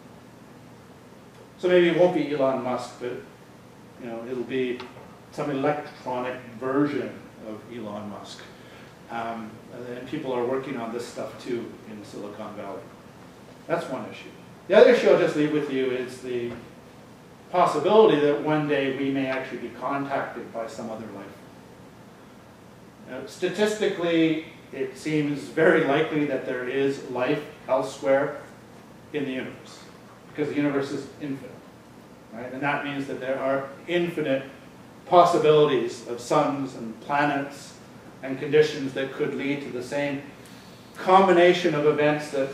So maybe it won't be Elon Musk, but you know, it'll be some electronic version of Elon Musk. Um, and people are working on this stuff too in Silicon Valley. That's one issue. The other issue I'll just leave with you is the possibility that one day we may actually be contacted by some other life. Uh, statistically, it seems very likely that there is life elsewhere in the universe, because the universe is infinite, right? And that means that there are infinite possibilities of suns and planets and conditions that could lead to the same combination of events that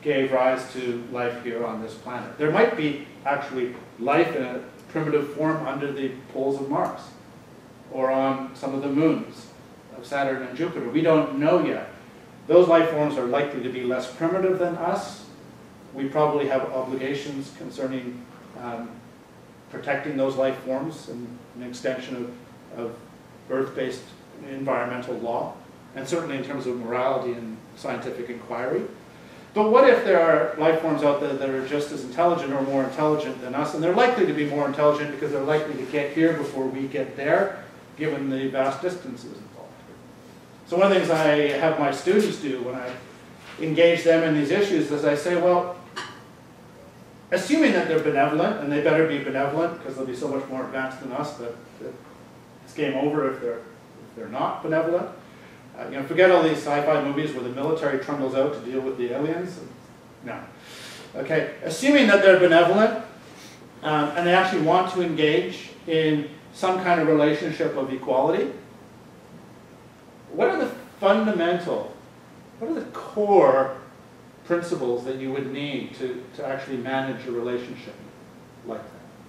gave rise to life here on this planet. There might be actually life in a primitive form under the poles of Mars or on some of the moons of Saturn and Jupiter. We don't know yet. Those life forms are likely to be less primitive than us. We probably have obligations concerning um, protecting those life forms and an extension of, of Earth-based environmental law, and certainly in terms of morality and scientific inquiry. But what if there are life forms out there that are just as intelligent or more intelligent than us, and they're likely to be more intelligent because they're likely to get here before we get there, given the vast distances involved. So one of the things I have my students do when I engage them in these issues is I say, well, assuming that they're benevolent, and they better be benevolent because they'll be so much more advanced than us that, that it's game over if they're, if they're not benevolent. Uh, you know, forget all these sci-fi movies where the military trundles out to deal with the aliens. No. Okay, assuming that they're benevolent um, and they actually want to engage in some kind of relationship of equality, what are the fundamental, what are the core principles that you would need to, to actually manage a relationship like that?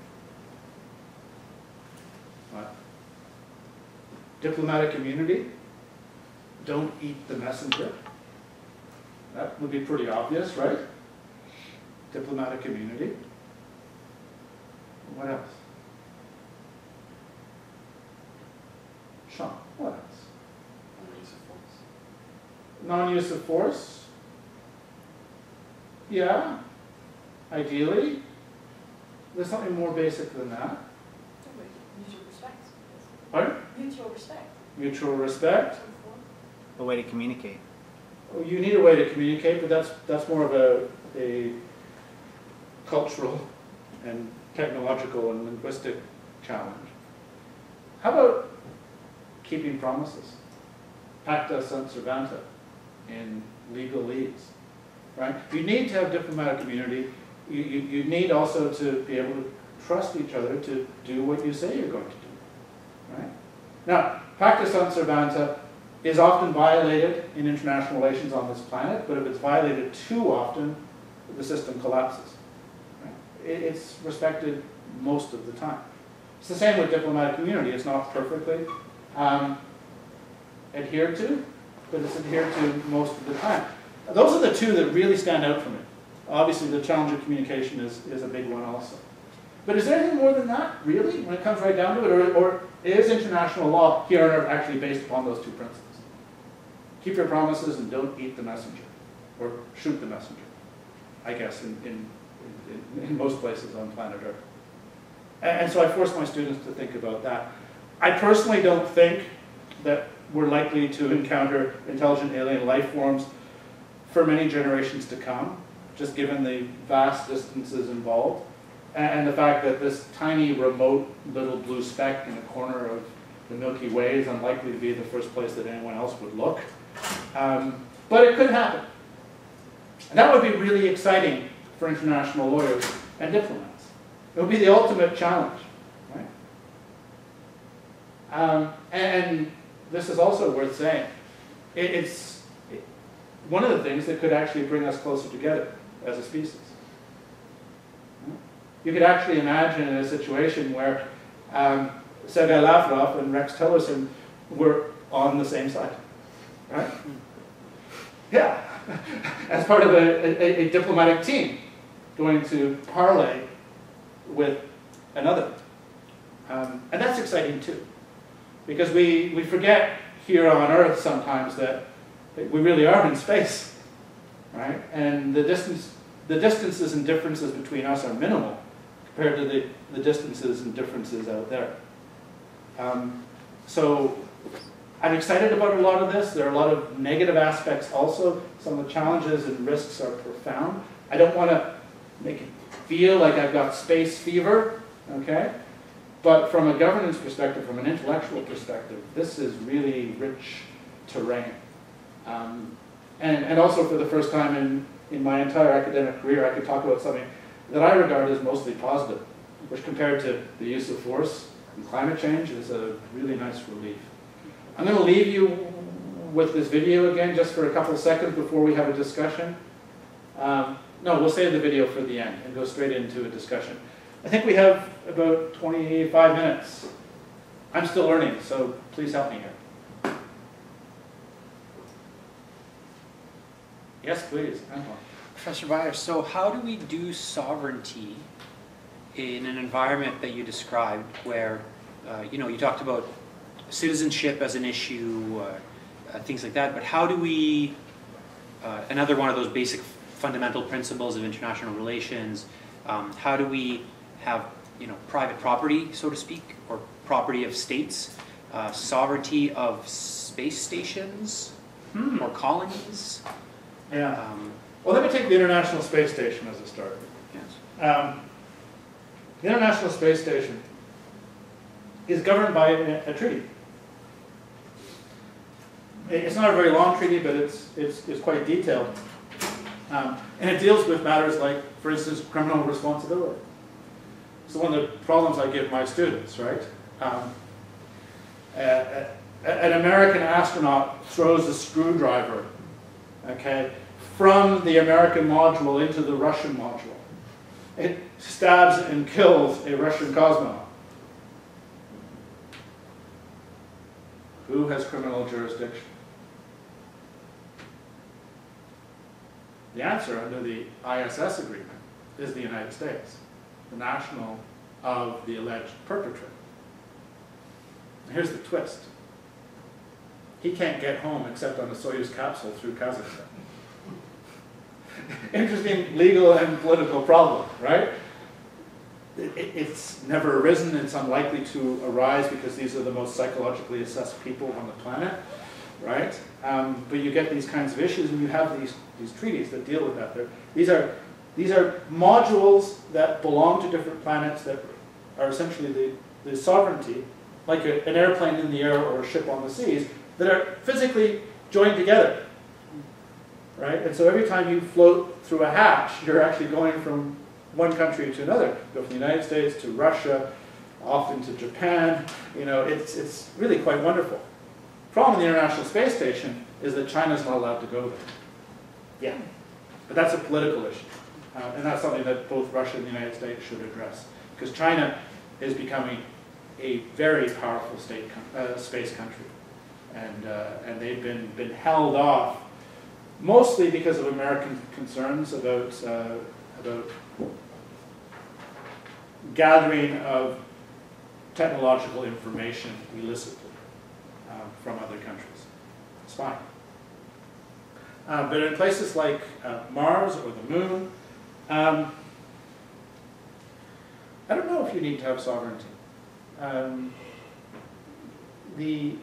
What? Diplomatic immunity. Don't eat the messenger. That would be pretty obvious, right? Diplomatic immunity. What else? Sean, what else? Non-use of force. Non-use of force. Yeah, ideally. There's something more basic than that. Mutual respect. Pardon? Mutual respect. Mutual respect. A way to communicate. Well, you need a way to communicate, but that's, that's more of a, a cultural and technological and linguistic challenge. How about keeping promises? Pacta sunt servanta in legalese, right? You need to have diplomatic immunity. You, you, you need also to be able to trust each other to do what you say you're going to do, right? Now, pacta sunt servanta is often violated in international relations on this planet, but if it's violated too often, the system collapses. Right? It's respected most of the time. It's the same with diplomatic immunity. It's not perfectly um, adhered to, but it's adhered to most of the time. Those are the two that really stand out for me. Obviously, the challenge of communication is, is a big one also. But is there anything more than that, really, when it comes right down to it? Or, or is international law here on Earth actually based upon those two principles? Keep your promises and don't eat the messenger, or shoot the messenger, I guess, in, in, in, in most places on planet Earth. And, and so I force my students to think about that. I personally don't think that we're likely to encounter intelligent alien life forms for many generations to come, just given the vast distances involved, and, and the fact that this tiny, remote little blue speck in the corner of the Milky Way is unlikely to be the first place that anyone else would look. Um, but it could happen. And that would be really exciting for international lawyers and diplomats. It would be the ultimate challenge, right? Um, and this is also worth saying. It, it's it, one of the things that could actually bring us closer together as a species. You could actually imagine in a situation where um, Sergei Lavrov and Rex Tillerson were on the same side. Right? Yeah, as part of a, a, a diplomatic team going to parley with another. Um, and that's exciting too, because we, we forget here on Earth sometimes that we really are in space, right? And the distance, the distances and differences between us are minimal compared to the, the distances and differences out there. Um, so I'm excited about a lot of this. There are a lot of negative aspects also. Some of the challenges and risks are profound. I don't want to make it feel like I've got space fever, okay? But from a governance perspective, from an intellectual perspective, this is really rich terrain. Um, and, and also for the first time in, in my entire academic career, I could talk about something that I regard as mostly positive, which compared to the use of force and climate change is a really nice relief. I'm going to leave you with this video again just for a couple of seconds before we have a discussion. Um, no, we'll save the video for the end and go straight into a discussion. I think we have about twenty-five minutes. I'm still learning, so please help me here. Yes, please. Anton. Professor Byers, so how do we do sovereignty in an environment that you described where, uh, you know, you talked about citizenship as an issue, uh, uh, things like that, but how do we, uh, another one of those basic fundamental principles of international relations, um, how do we have, you know, private property, so to speak, or property of states, uh, sovereignty of space stations Hmm. or colonies? Yeah. Um, Well, let me take the International Space Station as a start. yes. Um, the International Space Station is governed by a, a treaty. It's not a very long treaty, but it's, it's, it's quite detailed. Um, and it deals with matters like, for instance, criminal responsibility. It's one of the problems I give my students, right? Um, a, a, an American astronaut throws a screwdriver, okay, from the American module into the Russian module. It stabs and kills a Russian cosmonaut. Who has criminal jurisdiction? The answer under the I S S agreement is the United States, the national of the alleged perpetrator. Here's the twist. He can't get home except on a Soyuz capsule through Kazakhstan. Interesting legal and political problem, right? It, it's never arisen, it's unlikely to arise because these are the most psychologically assessed people on the planet, right? Um, but you get these kinds of issues and you have these, these treaties that deal with that. They're, these, are, these are modules that belong to different planets that are essentially the, the sovereignty, like a, an airplane in the air or a ship on the seas, that are physically joined together. Right? And so every time you float through a hatch, you're actually going from one country to another. You go from the United States to Russia, often to Japan. You know, it's, it's really quite wonderful. The problem with the International Space Station is that China's not allowed to go there. Yeah. But that's a political issue. Uh, and that's something that both Russia and the United States should address. Because China is becoming a very powerful state, uh, space country. And, uh, and they've been, been held off mostly because of American concerns about, uh, about gathering of technological information illicitly uh, from other countries. It's fine. Uh, but in places like uh, Mars or the Moon, um, I don't know if you need to have sovereignty. Um, the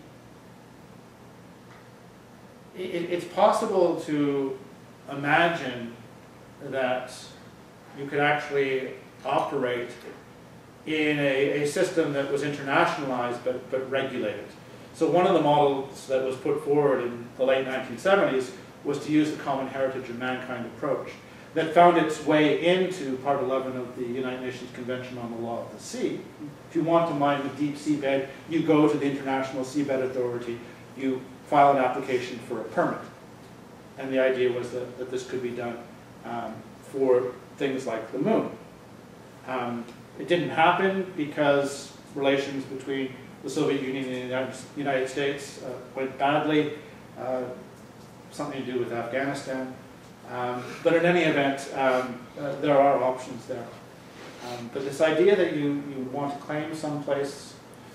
It, it's possible to imagine that you could actually operate in a, a system that was internationalized but, but regulated. So one of the models that was put forward in the late nineteen seventies was to use the common heritage of mankind approach that found its way into Part eleven of the United Nations Convention on the Law of the Sea. If you want to mine the deep seabed, you go to the International Seabed Authority, you file an application for a permit. And the idea was that, that this could be done um, for things like the moon. Um, it didn't happen because relations between the Soviet Union and the United, United States uh, went badly, uh, something to do with Afghanistan. Um, but in any event, um, uh, there are options there. Um, but this idea that you, you want to claim someplace,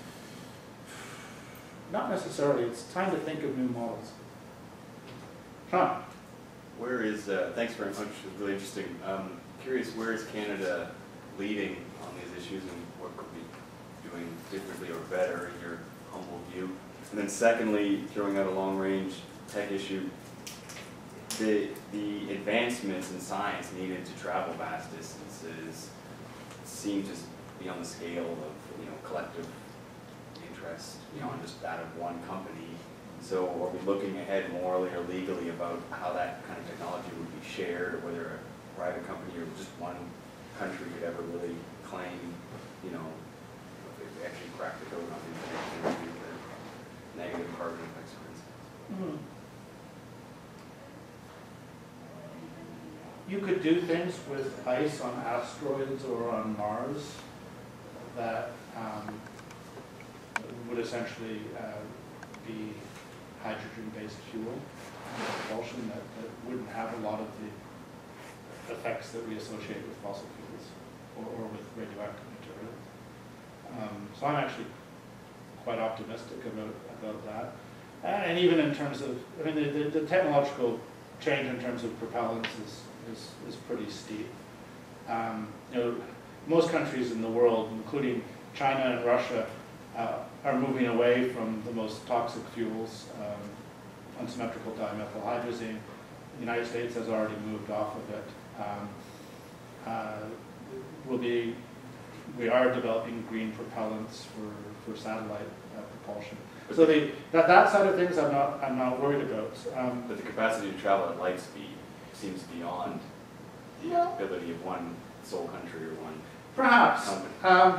not necessarily. It's time to think of new models. Sean? Where is, uh, thanks very much, it was really interesting. Um, curious, where is Canada leading on these issues and what could be doing differently or better in your humble view? And then secondly, throwing out a long-range tech issue, the, the advancements in science needed to travel vast distances seem to be on the scale of, you know, collective interest beyond just that of one company. So are we looking ahead morally or legally about how that kind of technology would be shared, or whether a private company or just one country could ever really claim, you know, if they actually crack the code on the internet and the negative carbon effects, for instance? Mm-hmm. you could do things with ice on asteroids or on Mars that um, would essentially uh, be hydrogen-based fuel propulsion that, that wouldn't have a lot of the effects that we associate with fossil fuels or, or with radioactive materials. Um, so I'm actually quite optimistic about, about that. And even in terms of, I mean, the, the, the technological change in terms of propellants is, is, is pretty steep. Um, you know, most countries in the world, including China and Russia, uh, are moving away from the most toxic fuels, um, unsymmetrical dimethylhydrazine. The United States has already moved off of it. Um, uh, we'll be, we are developing green propellants for, for satellite uh, propulsion. So the, that, that side of things I'm not, I'm not worried about. Um, But the capacity to travel at light speed seems beyond the No. ability of one sole country or one Perhaps. company. Um,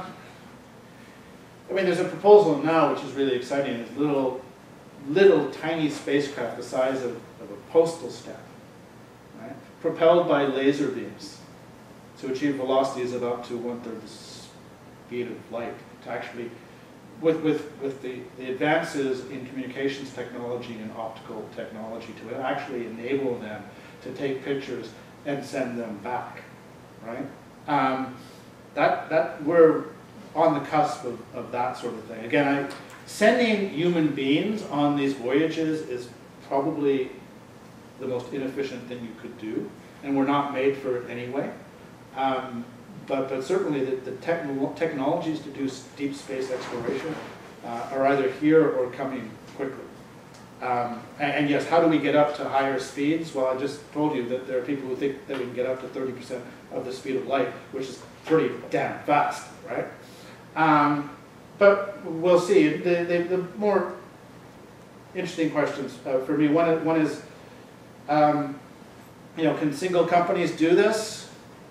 I mean, there's a proposal now which is really exciting. It's little, little tiny spacecraft the size of, of a postal stamp, right? Propelled by laser beams to achieve velocities of up to one-third the speed of light. To actually, with, with, with the, the advances in communications technology and optical technology, to actually enable them to take pictures and send them back, right? Um, that, that we're on the cusp of, of that sort of thing. Again, I, sending human beings on these voyages is probably the most inefficient thing you could do, and we're not made for it anyway. Um, but, but certainly the, the techno technologies to do deep space exploration uh, are either here or coming quickly. Um, and, and yes, how do we get up to higher speeds? Well, I just told you that there are people who think that we can get up to thirty percent of the speed of light, which is pretty damn fast, right? Um, but we'll see. The, the, the more interesting questions uh, for me, one, one is, um, you know, can single companies do this?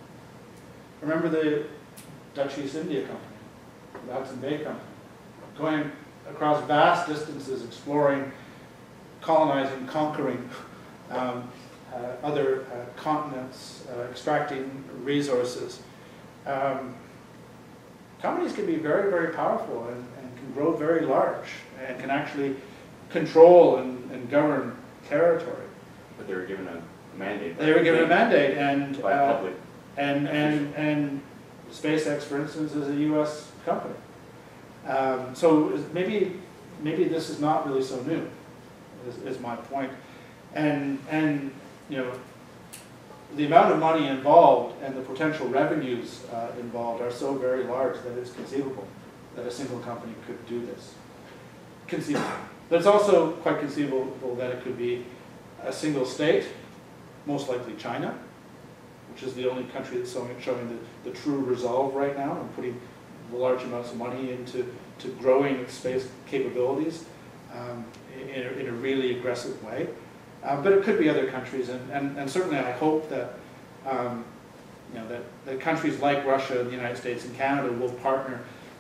Remember the Dutch East India Company, the Hudson Bay Company, going across vast distances, exploring, colonizing, conquering um, uh, other uh, continents, uh, extracting resources. Um, companies can be very, very powerful and, and can grow very large and can actually control and, and govern territory. But they were given a mandate. They were given a mandate, and by uh, public. and and and SpaceX, for instance, is a U S company. Um, so is- maybe maybe this is not really so new, is, is my point. And and you know, the amount of money involved and the potential revenues uh, involved are so very large that it's conceivable that a single company could do this. Conceivable. But it's also quite conceivable that it could be a single state, most likely China, which is the only country that's showing, showing the, the true resolve right now and putting large amounts of money into to growing its space capabilities um, in, a, in a really aggressive way. Uh, but it could be other countries, and, and, and certainly I hope that, um, you know, that, that countries like Russia, the United States, and Canada will partner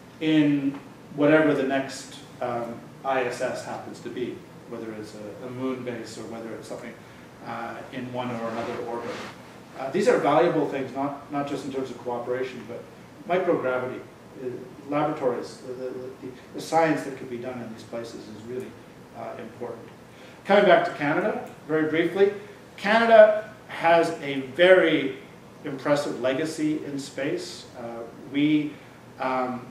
in whatever the next um, I S S happens to be, whether it's a, a moon base or whether it's something uh, in one or another orbit. Uh, these are valuable things, not, not just in terms of cooperation, but microgravity, uh, laboratories, the, the, the, the science that can be done in these places is really uh, important. Coming back to Canada, very briefly, Canada has a very impressive legacy in space. Uh, we, um,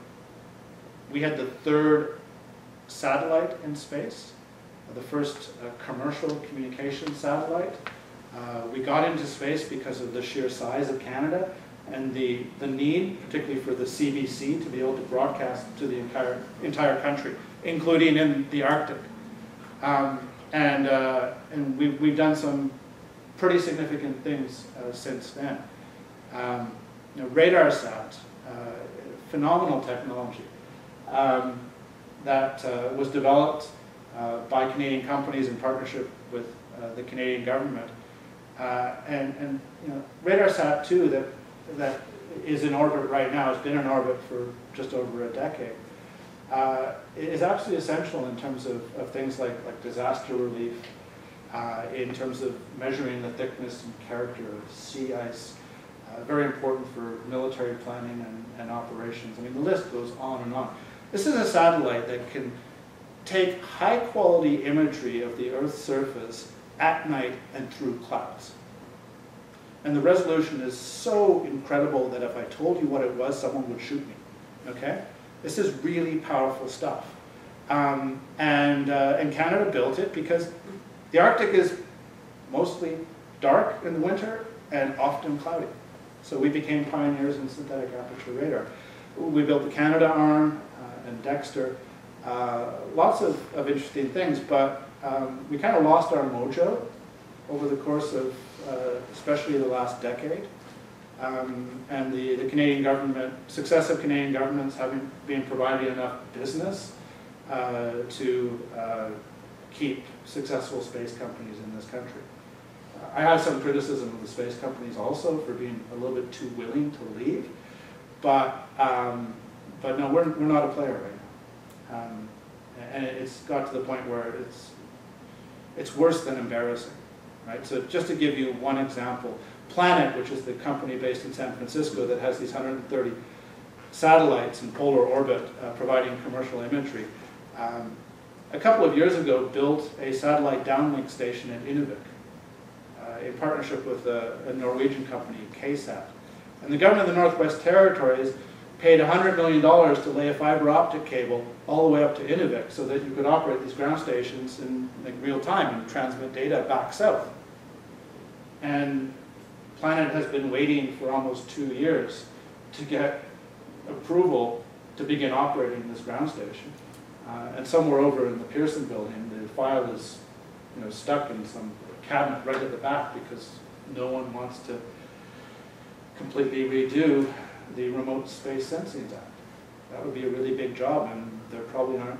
we had the third satellite in space, the first uh, commercial communication satellite. Uh, we got into space because of the sheer size of Canada and the, the need, particularly for the C B C, to be able to broadcast to the entire, entire country, including in the Arctic. Um, and uh, and we've, we've done some pretty significant things uh, since then. Um, you know, RadarSat, uh, phenomenal technology um, that uh, was developed uh, by Canadian companies in partnership with uh, the Canadian government. Uh, and, and you know, RadarSat two that, that is in orbit right now, has been in orbit for just over a decade, uh, is absolutely essential in terms of, of things like, like disaster relief, uh, in terms of measuring the thickness and character of sea ice. Uh, very important for military planning and, and operations. I mean, the list goes on and on. This is a satellite that can take high-quality imagery of the Earth's surface at night and through clouds. And the resolution is so incredible that if I told you what it was, someone would shoot me, okay? This is really powerful stuff. Um, and, uh, and Canada built it because the Arctic is mostly dark in the winter and often cloudy. So we became pioneers in synthetic aperture radar. We built the Canada arm uh, and Dexter. Uh, lots of, of interesting things, but um, we kind of lost our mojo over the course of uh, especially the last decade. Um, and the, the Canadian government, successive Canadian governments haven't been providing enough business uh, to uh, keep successful space companies in this country. Uh, I have some criticism of the space companies also for being a little bit too willing to leave, but, um, but no, we're, we're not a player right now. Um, and it's got to the point where it's, it's worse than embarrassing, right? So just to give you one example, Planet, which is the company based in San Francisco that has these one hundred thirty satellites in polar orbit uh, providing commercial imagery, um, a couple of years ago built a satellite downlink station in Inuvik uh, in partnership with a, a Norwegian company, K SAT. And the government of the Northwest Territories paid one hundred million dollars to lay a fiber optic cable all the way up to Inuvik so that you could operate these ground stations in like, real time and transmit data back south. And Planet has been waiting for almost two years to get approval to begin operating this ground station. Uh, and somewhere over in the Pearson building, the file is you know, stuck in some cabinet right at the back because no one wants to completely redo the Remote Space Sensing Act. That would be a really big job, and there probably aren't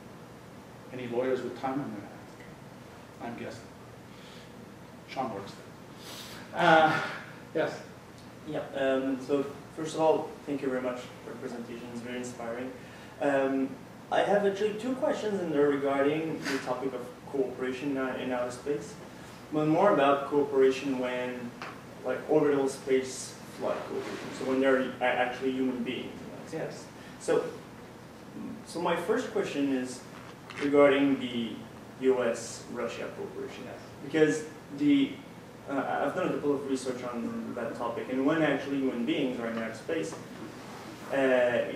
any lawyers with time on their hands, I'm guessing. Sean works there. Uh, yes? Yeah, um, so first of all, thank you very much for the presentation. It's very inspiring. Um, I have actually two questions in there regarding the topic of cooperation in outer space. One more about cooperation when, like, orbital space flight cooperation, so when they're actually human beings. Yes. So, so my first question is regarding the U S Russia cooperation. Because the Uh, I've done a couple of research on that topic, and when actually human beings are in outer space, uh,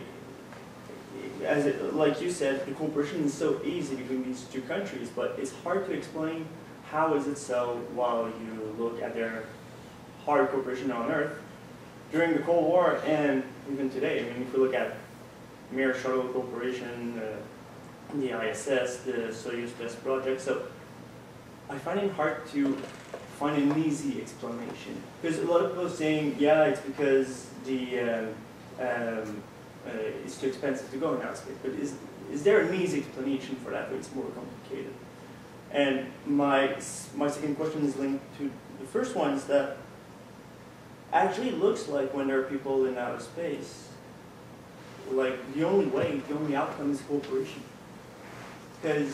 as it, like you said, the cooperation is so easy between these two countries, but it's hard to explain how is it so while you look at their hard cooperation on Earth during the Cold War and even today. I mean, if we look at Mir shuttle cooperation, uh, the I S S, the Soyuz test project, so I find it hard to find an easy explanation. Because a lot of people are saying, yeah, it's because the uh, um, uh, it's too expensive to go in outer space. But is is there an easy explanation for that, or it's more complicated? And my my second question is linked to the first one, is that actually it looks like when there are people in outer space, like the only way, the only outcome is cooperation. Because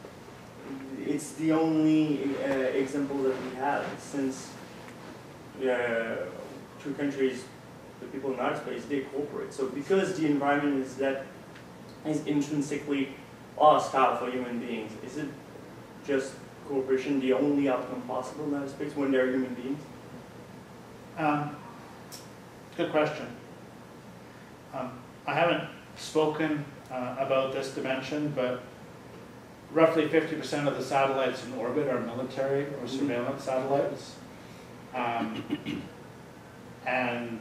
it's the only uh, example that we have, since uh, two countries, the people in outer space, they cooperate. So because the environment is that is intrinsically hostile for human beings, is it just cooperation the only outcome possible in outer space when they're human beings? Um, good question. Um, I haven't spoken uh, about this dimension, but roughly fifty percent of the satellites in orbit are military or surveillance satellites. Um, and,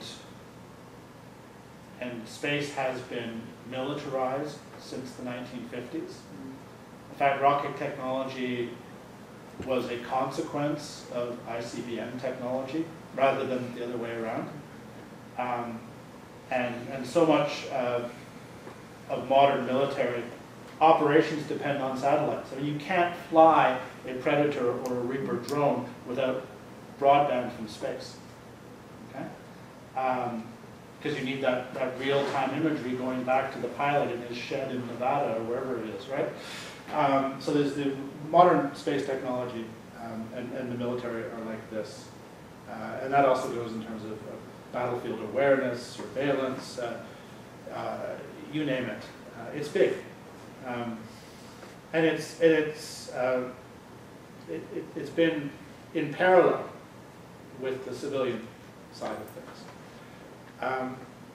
and space has been militarized since the nineteen fifties. In fact, rocket technology was a consequence of I C B M technology rather than the other way around. Um, and, and so much uh, of modern military operations depend on satellites. I mean, you can't fly a Predator or a Reaper drone without broadband from space, okay? Because um, you need that, that real-time imagery going back to the pilot in his shed in Nevada or wherever it is, right? Um, so there's the modern space technology um, and, and the military are like this. Uh, and that also goes in terms of, of battlefield awareness, surveillance, uh, uh, you name it. Uh, it's big. Um, and it's, and it's, uh, it, it, it's been in parallel with the civilian side of things. Um,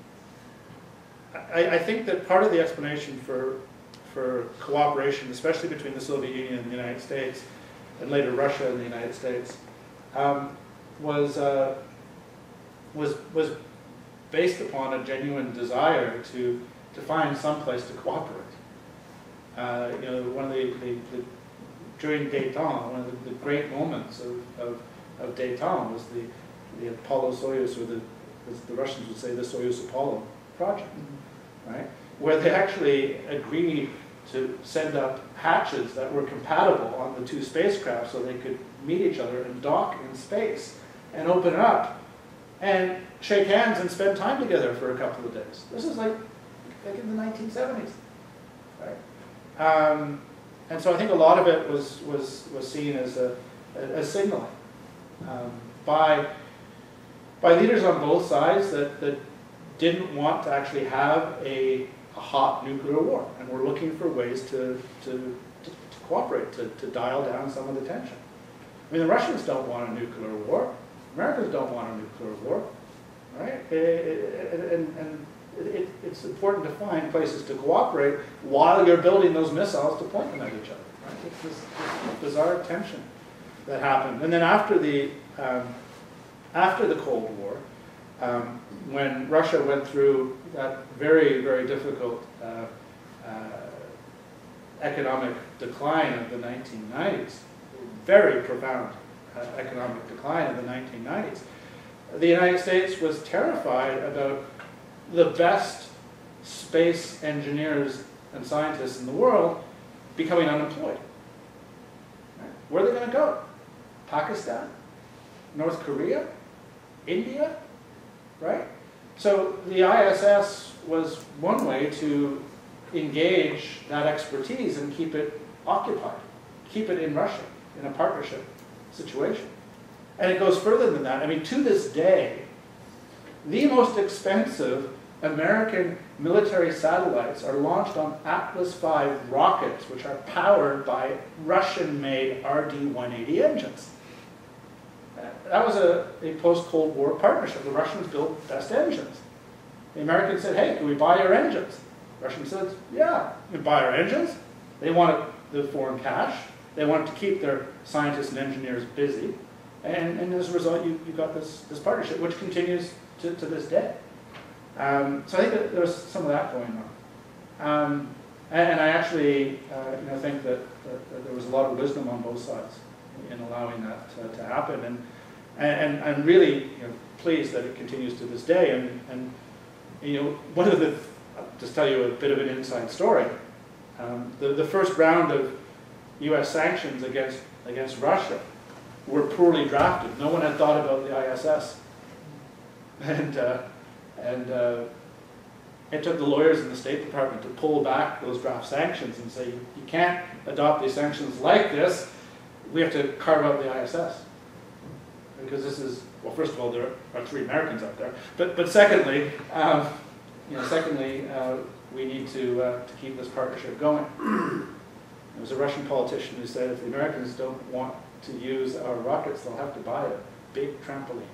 I, I think that part of the explanation for, for cooperation, especially between the Soviet Union and the United States, and later Russia and the United States, um, was, uh, was, was based upon a genuine desire to, to find some place to cooperate. Uh, you know, one of the, the, the during détente, one of the, the great moments of, of, of détente was the, the Apollo-Soyuz, or the, as the Russians would say, the Soyuz-Apollo project, right? Where they actually agreed to send up hatches that were compatible on the two spacecraft so they could meet each other and dock in space and open it up and shake hands and spend time together for a couple of days. This is like, like in the nineteen seventies, right? Um, and so I think a lot of it was, was, was seen as a, as signaling um, by, by leaders on both sides that, that didn't want to actually have a, a hot nuclear war, and were looking for ways to, to, to, to cooperate, to, to dial down some of the tension. I mean, the Russians don't want a nuclear war. Americans don't want a nuclear war, right? It, it, and and it, it's important to find places to cooperate while you're building those missiles to point them at each other. Right? It's this, this bizarre tension that happened. And then after the, um, after the Cold War, um, when Russia went through that very, very difficult uh, uh, economic decline of the nineteen nineties, very profound uh, economic decline of the nineteen nineties, the United States was terrified about the best space engineers and scientists in the world becoming unemployed. Right? Where are they going to go? Pakistan? North Korea? India? Right? So the I S S was one way to engage that expertise and keep it occupied, keep it in Russia, in a partnership situation. And it goes further than that. I mean, to this day, the most expensive American military satellites are launched on Atlas five rockets, which are powered by Russian-made R D one eighty engines. That was a, a post-Cold War partnership. The Russians built best engines. The Americans said, hey, can we buy your engines? The Russians said, yeah, you can buy our engines. They wanted the foreign cash. They wanted to keep their scientists and engineers busy. And, and as a result, you, you got this, this partnership, which continues to, to this day. Um, so I think that there's some of that going on. Um, and, and I actually uh, you know, think that, that, that there was a lot of wisdom on both sides in allowing that to, to happen. And, and, and really you know, pleased that it continues to this day. And, and you know, one of the, I'll just tell you a bit of an inside story. Um, the, the first round of U S sanctions against, against Russia were poorly drafted. No one had thought about the I S S. And, uh, and uh, it took the lawyers in the State Department to pull back those draft sanctions and say, you, you can't adopt these sanctions like this. We have to carve out the I S S. Because this is, well, first of all, there are three Americans up there. But, but secondly, um, you know, secondly, uh, we need to, uh, to keep this partnership going. There was a Russian politician who said if the Americans don't want to use our rockets, they'll have to buy a big trampoline.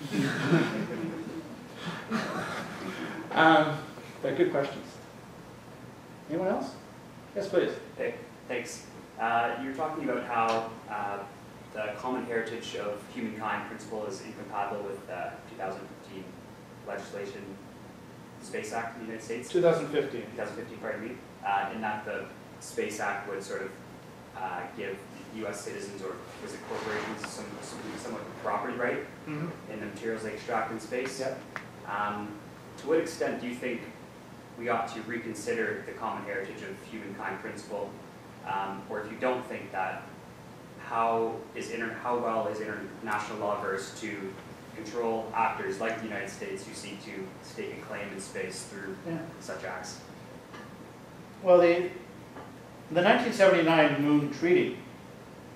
um, but good questions. Anyone else? Yes, please. Hey, thanks. Uh, you were talking about how uh, the common heritage of humankind principle is incompatible with uh, two thousand fifteen legislation, Space Act in the United States. two thousand fifteen. two thousand fifteen, pardon me. Uh, in that the Space Act would sort of uh, give U S citizens, or was it corporations, some, some somewhat property right Mm-hmm. in the materials they extract in space. Yep. Um, to what extent do you think we ought to reconsider the common heritage of humankind principle? Um, or if you don't think that, how is inter how well is international law versed to control actors like the United States who seek to stake a claim in space through Yeah. such acts? Well, the, the nineteen seventy-nine Moon Treaty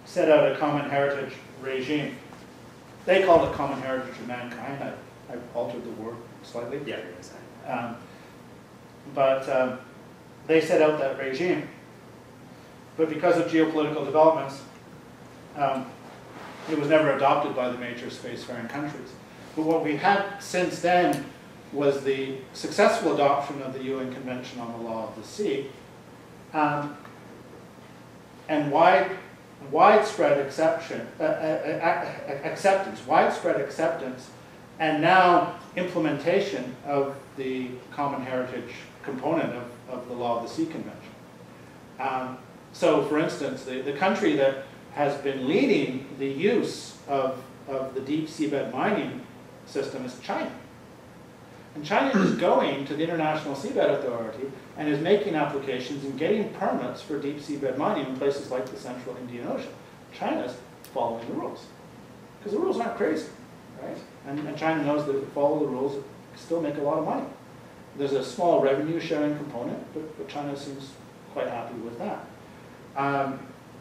set out a common heritage regime. They called it common heritage of mankind. I, I've altered the word slightly. Yeah, you're gonna say. Um, but um, they set out that regime. But because of geopolitical developments, um, it was never adopted by the major spacefaring countries. But what we had since then was the successful adoption of the U N Convention on the Law of the Sea, um, and wide, widespread exception, uh, uh, acceptance, widespread acceptance, and now implementation of the common heritage component of, of the Law of the Sea Convention. Um, so, for instance, the, the country that has been leading the use of, of the deep seabed mining system is China. And China is going to the International Seabed Authority and is making applications and getting permits for deep seabed mining in places like the Central Indian Ocean. China's following the rules, because the rules aren't crazy, right? And, and China knows that if you follow the rules, it can still make a lot of money. There's a small revenue sharing component, but, but China seems quite happy with that. Um,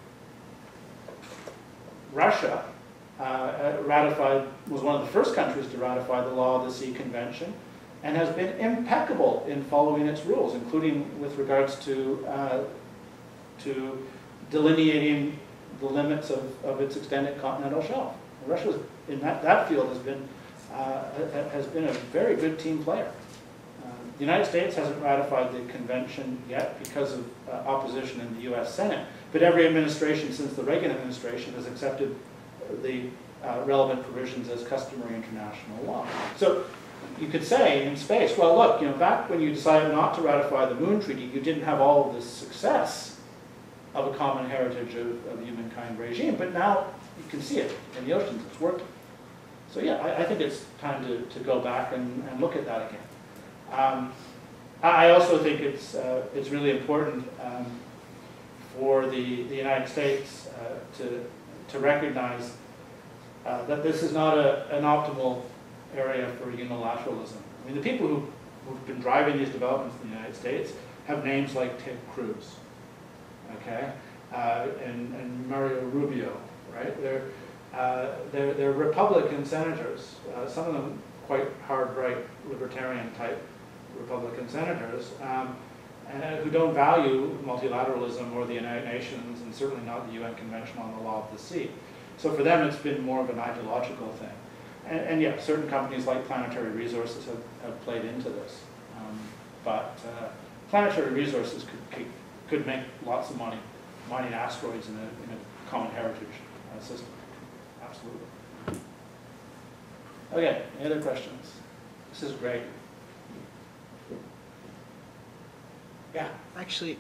Russia uh, ratified, was one of the first countries to ratify the Law of the Sea Convention, and has been impeccable in following its rules, including with regards to, uh, to delineating the limits of, of its extended continental shelf. Russia, in that, that field, has been, uh, has been a very good team player. Uh, the United States hasn't ratified the convention yet because of uh, opposition in the U S Senate, but every administration since the Reagan administration has accepted the uh, relevant provisions as customary international law. So you could say in space, well, look, you know, back when you decided not to ratify the Moon Treaty, you didn't have all of this success of a common heritage of, of humankind regime, but now you can see it in the oceans, it's working. So yeah, I, I think it's time to, to go back and, and look at that again. Um, I also think it's, uh, it's really important um, for the, the United States uh, to, to recognize uh, that this is not a, an optimal area for unilateralism. I mean, the people who, who've been driving these developments in the United States have names like Ted Cruz, okay, uh, and, and Mario Rubio, right? They're, uh, they're, they're Republican senators, uh, some of them quite hard right, libertarian type Republican senators, um, and, uh, who don't value multilateralism or the United Nations, and certainly not the U N Convention on the Law of the Sea. So for them, it's been more of an ideological thing. And, and yeah, certain companies like Planetary Resources have, have played into this. Um, but uh, Planetary Resources could, could, could make lots of money mining asteroids in a, in a common heritage uh, system. Absolutely. Okay, any other questions? This is great. Yeah. Actually,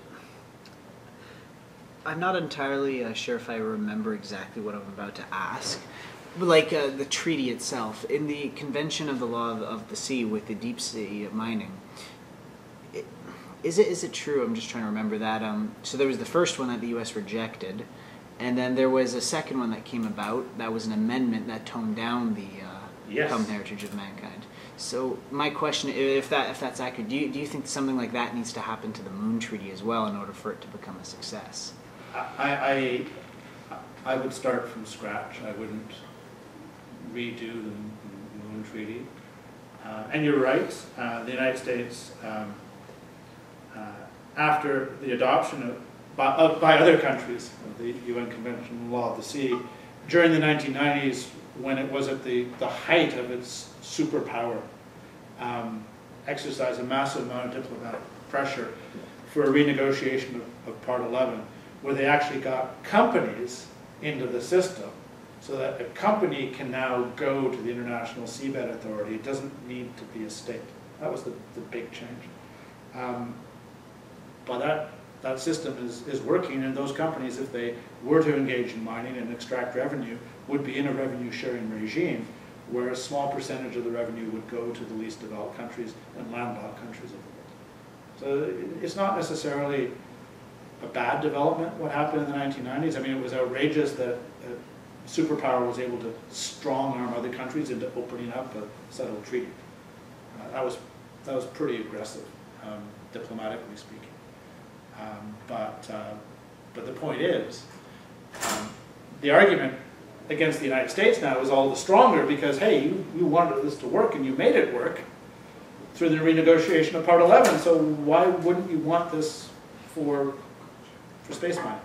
I'm not entirely uh, sure if I remember exactly what I'm about to ask. But like uh, the treaty itself, in the Convention of the Law of, of the Sea with the deep sea mining, it, is it is it true? I'm just trying to remember that. Um, so there was the first one that the U S rejected, and then there was a second one that came about. That was an amendment that toned down the uh, Yes. common heritage of mankind. So my question, if that if that's accurate, do you, do you think something like that needs to happen to the Moon Treaty as well in order for it to become a success? I, I, I would start from scratch. I wouldn't redo the Moon Treaty. Uh, and you're right, uh, the United States, um, uh, after the adoption of by, uh, by other countries of the U N Convention on the Law of the Sea, during the nineteen nineties, when it was at the, the height of its superpower, um, exercised a massive amount of diplomatic pressure for a renegotiation of, of Part eleven, where they actually got companies into the system so that a company can now go to the International Seabed Authority. It doesn't need to be a state. That was the, the big change. Um, but that, that system is, is working, and those companies, if they were to engage in mining and extract revenue, would be in a revenue sharing regime where a small percentage of the revenue would go to the least developed countries and landlocked countries of the world. So it's not necessarily a bad development, what happened in the nineteen nineties. I mean, it was outrageous that a superpower was able to strong-arm other countries into opening up a settled treaty. Uh, that was that was pretty aggressive, um, diplomatically speaking. Um, but uh, but the point is, um, the argument against the United States now is all the stronger because, hey, you, you wanted this to work and you made it work through the renegotiation of Part eleven, so why wouldn't you want this for, for space mining?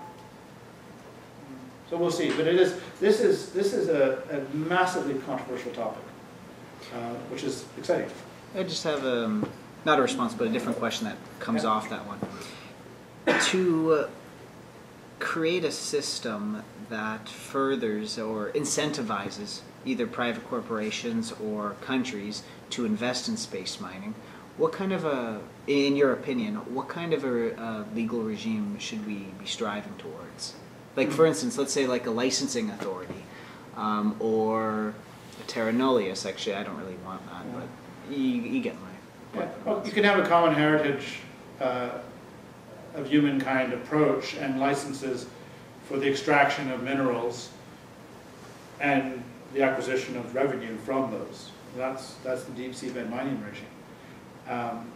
So we'll see, but it is, this is, this is a, a massively controversial topic, uh, which is exciting. I just have a, not a response, but a different question that comes Yeah. off that one. To uh, create a system that furthers or incentivizes either private corporations or countries to invest in space mining, what kind of a, in your opinion, what kind of a uh, legal regime should we be striving towards? Like, for instance, let's say like a licensing authority, um, or a terra nullius. Actually, I don't really want that, Yeah. but you, you get my Yeah. point. Well, you can have a common heritage uh, of humankind approach and licenses for the extraction of minerals and the acquisition of revenue from those. That's, that's the deep seabed mining regime. Um,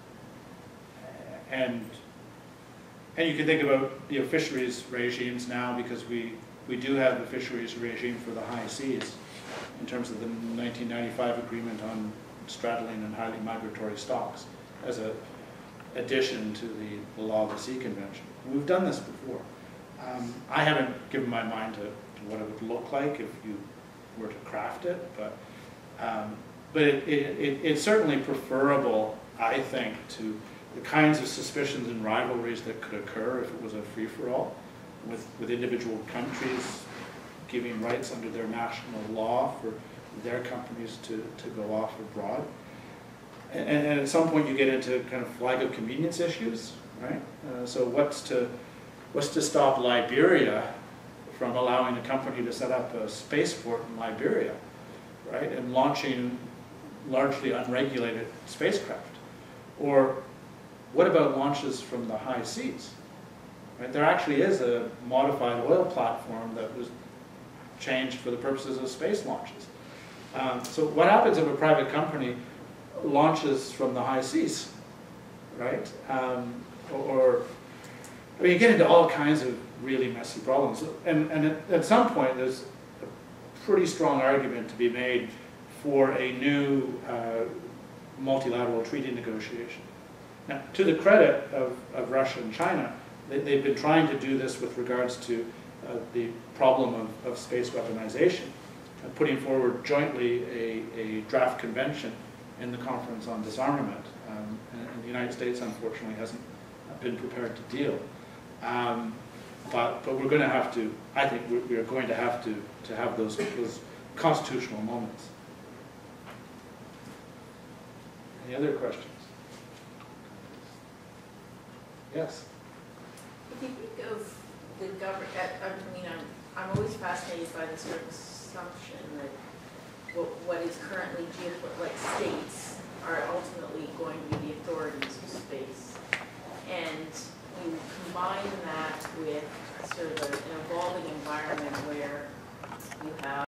and, and you can think about you know, fisheries regimes now because we, we do have the fisheries regime for the high seas in terms of the nineteen ninety-five agreement on straddling and highly migratory stocks as a addition to the, the Law of the Sea Convention. We've done this before. Um, I haven't given my mind to, to what it would look like if you were to craft it, but um, but it, it, it, it's certainly preferable, I think, to the kinds of suspicions and rivalries that could occur if it was a free-for-all, with, with individual countries giving rights under their national law for their companies to, to go off abroad. And, and at some point you get into kind of flag of convenience issues, right? Uh, so what's to, what's to stop Liberia from allowing a company to set up a spaceport in Liberia, right? And launching largely unregulated spacecraft? Or what about launches from the high seas? Right? There actually is a modified oil platform that was changed for the purposes of space launches. Um, so what happens if a private company launches from the high seas, right? Um, or, or, I mean, you get into all kinds of really messy problems. And, and at, at some point, there's a pretty strong argument to be made for a new uh, multilateral treaty negotiation. Now, to the credit of, of Russia and China, they, they've been trying to do this with regards to uh, the problem of, of space weaponization, uh, putting forward jointly a, a draft convention in the Conference on Disarmament. Um, and, and the United States, unfortunately, hasn't been prepared to deal. Um, but, but we're going to have to, I think we're, we are going to have to, to have those, those constitutional moments. Any other questions? Yes? If you think of the government, I mean, I'm, I'm always fascinated by the sort of assumption that what, what is currently geopolitical, like states, are ultimately going to be the authorities of space. And you combine that with sort of an evolving environment where you have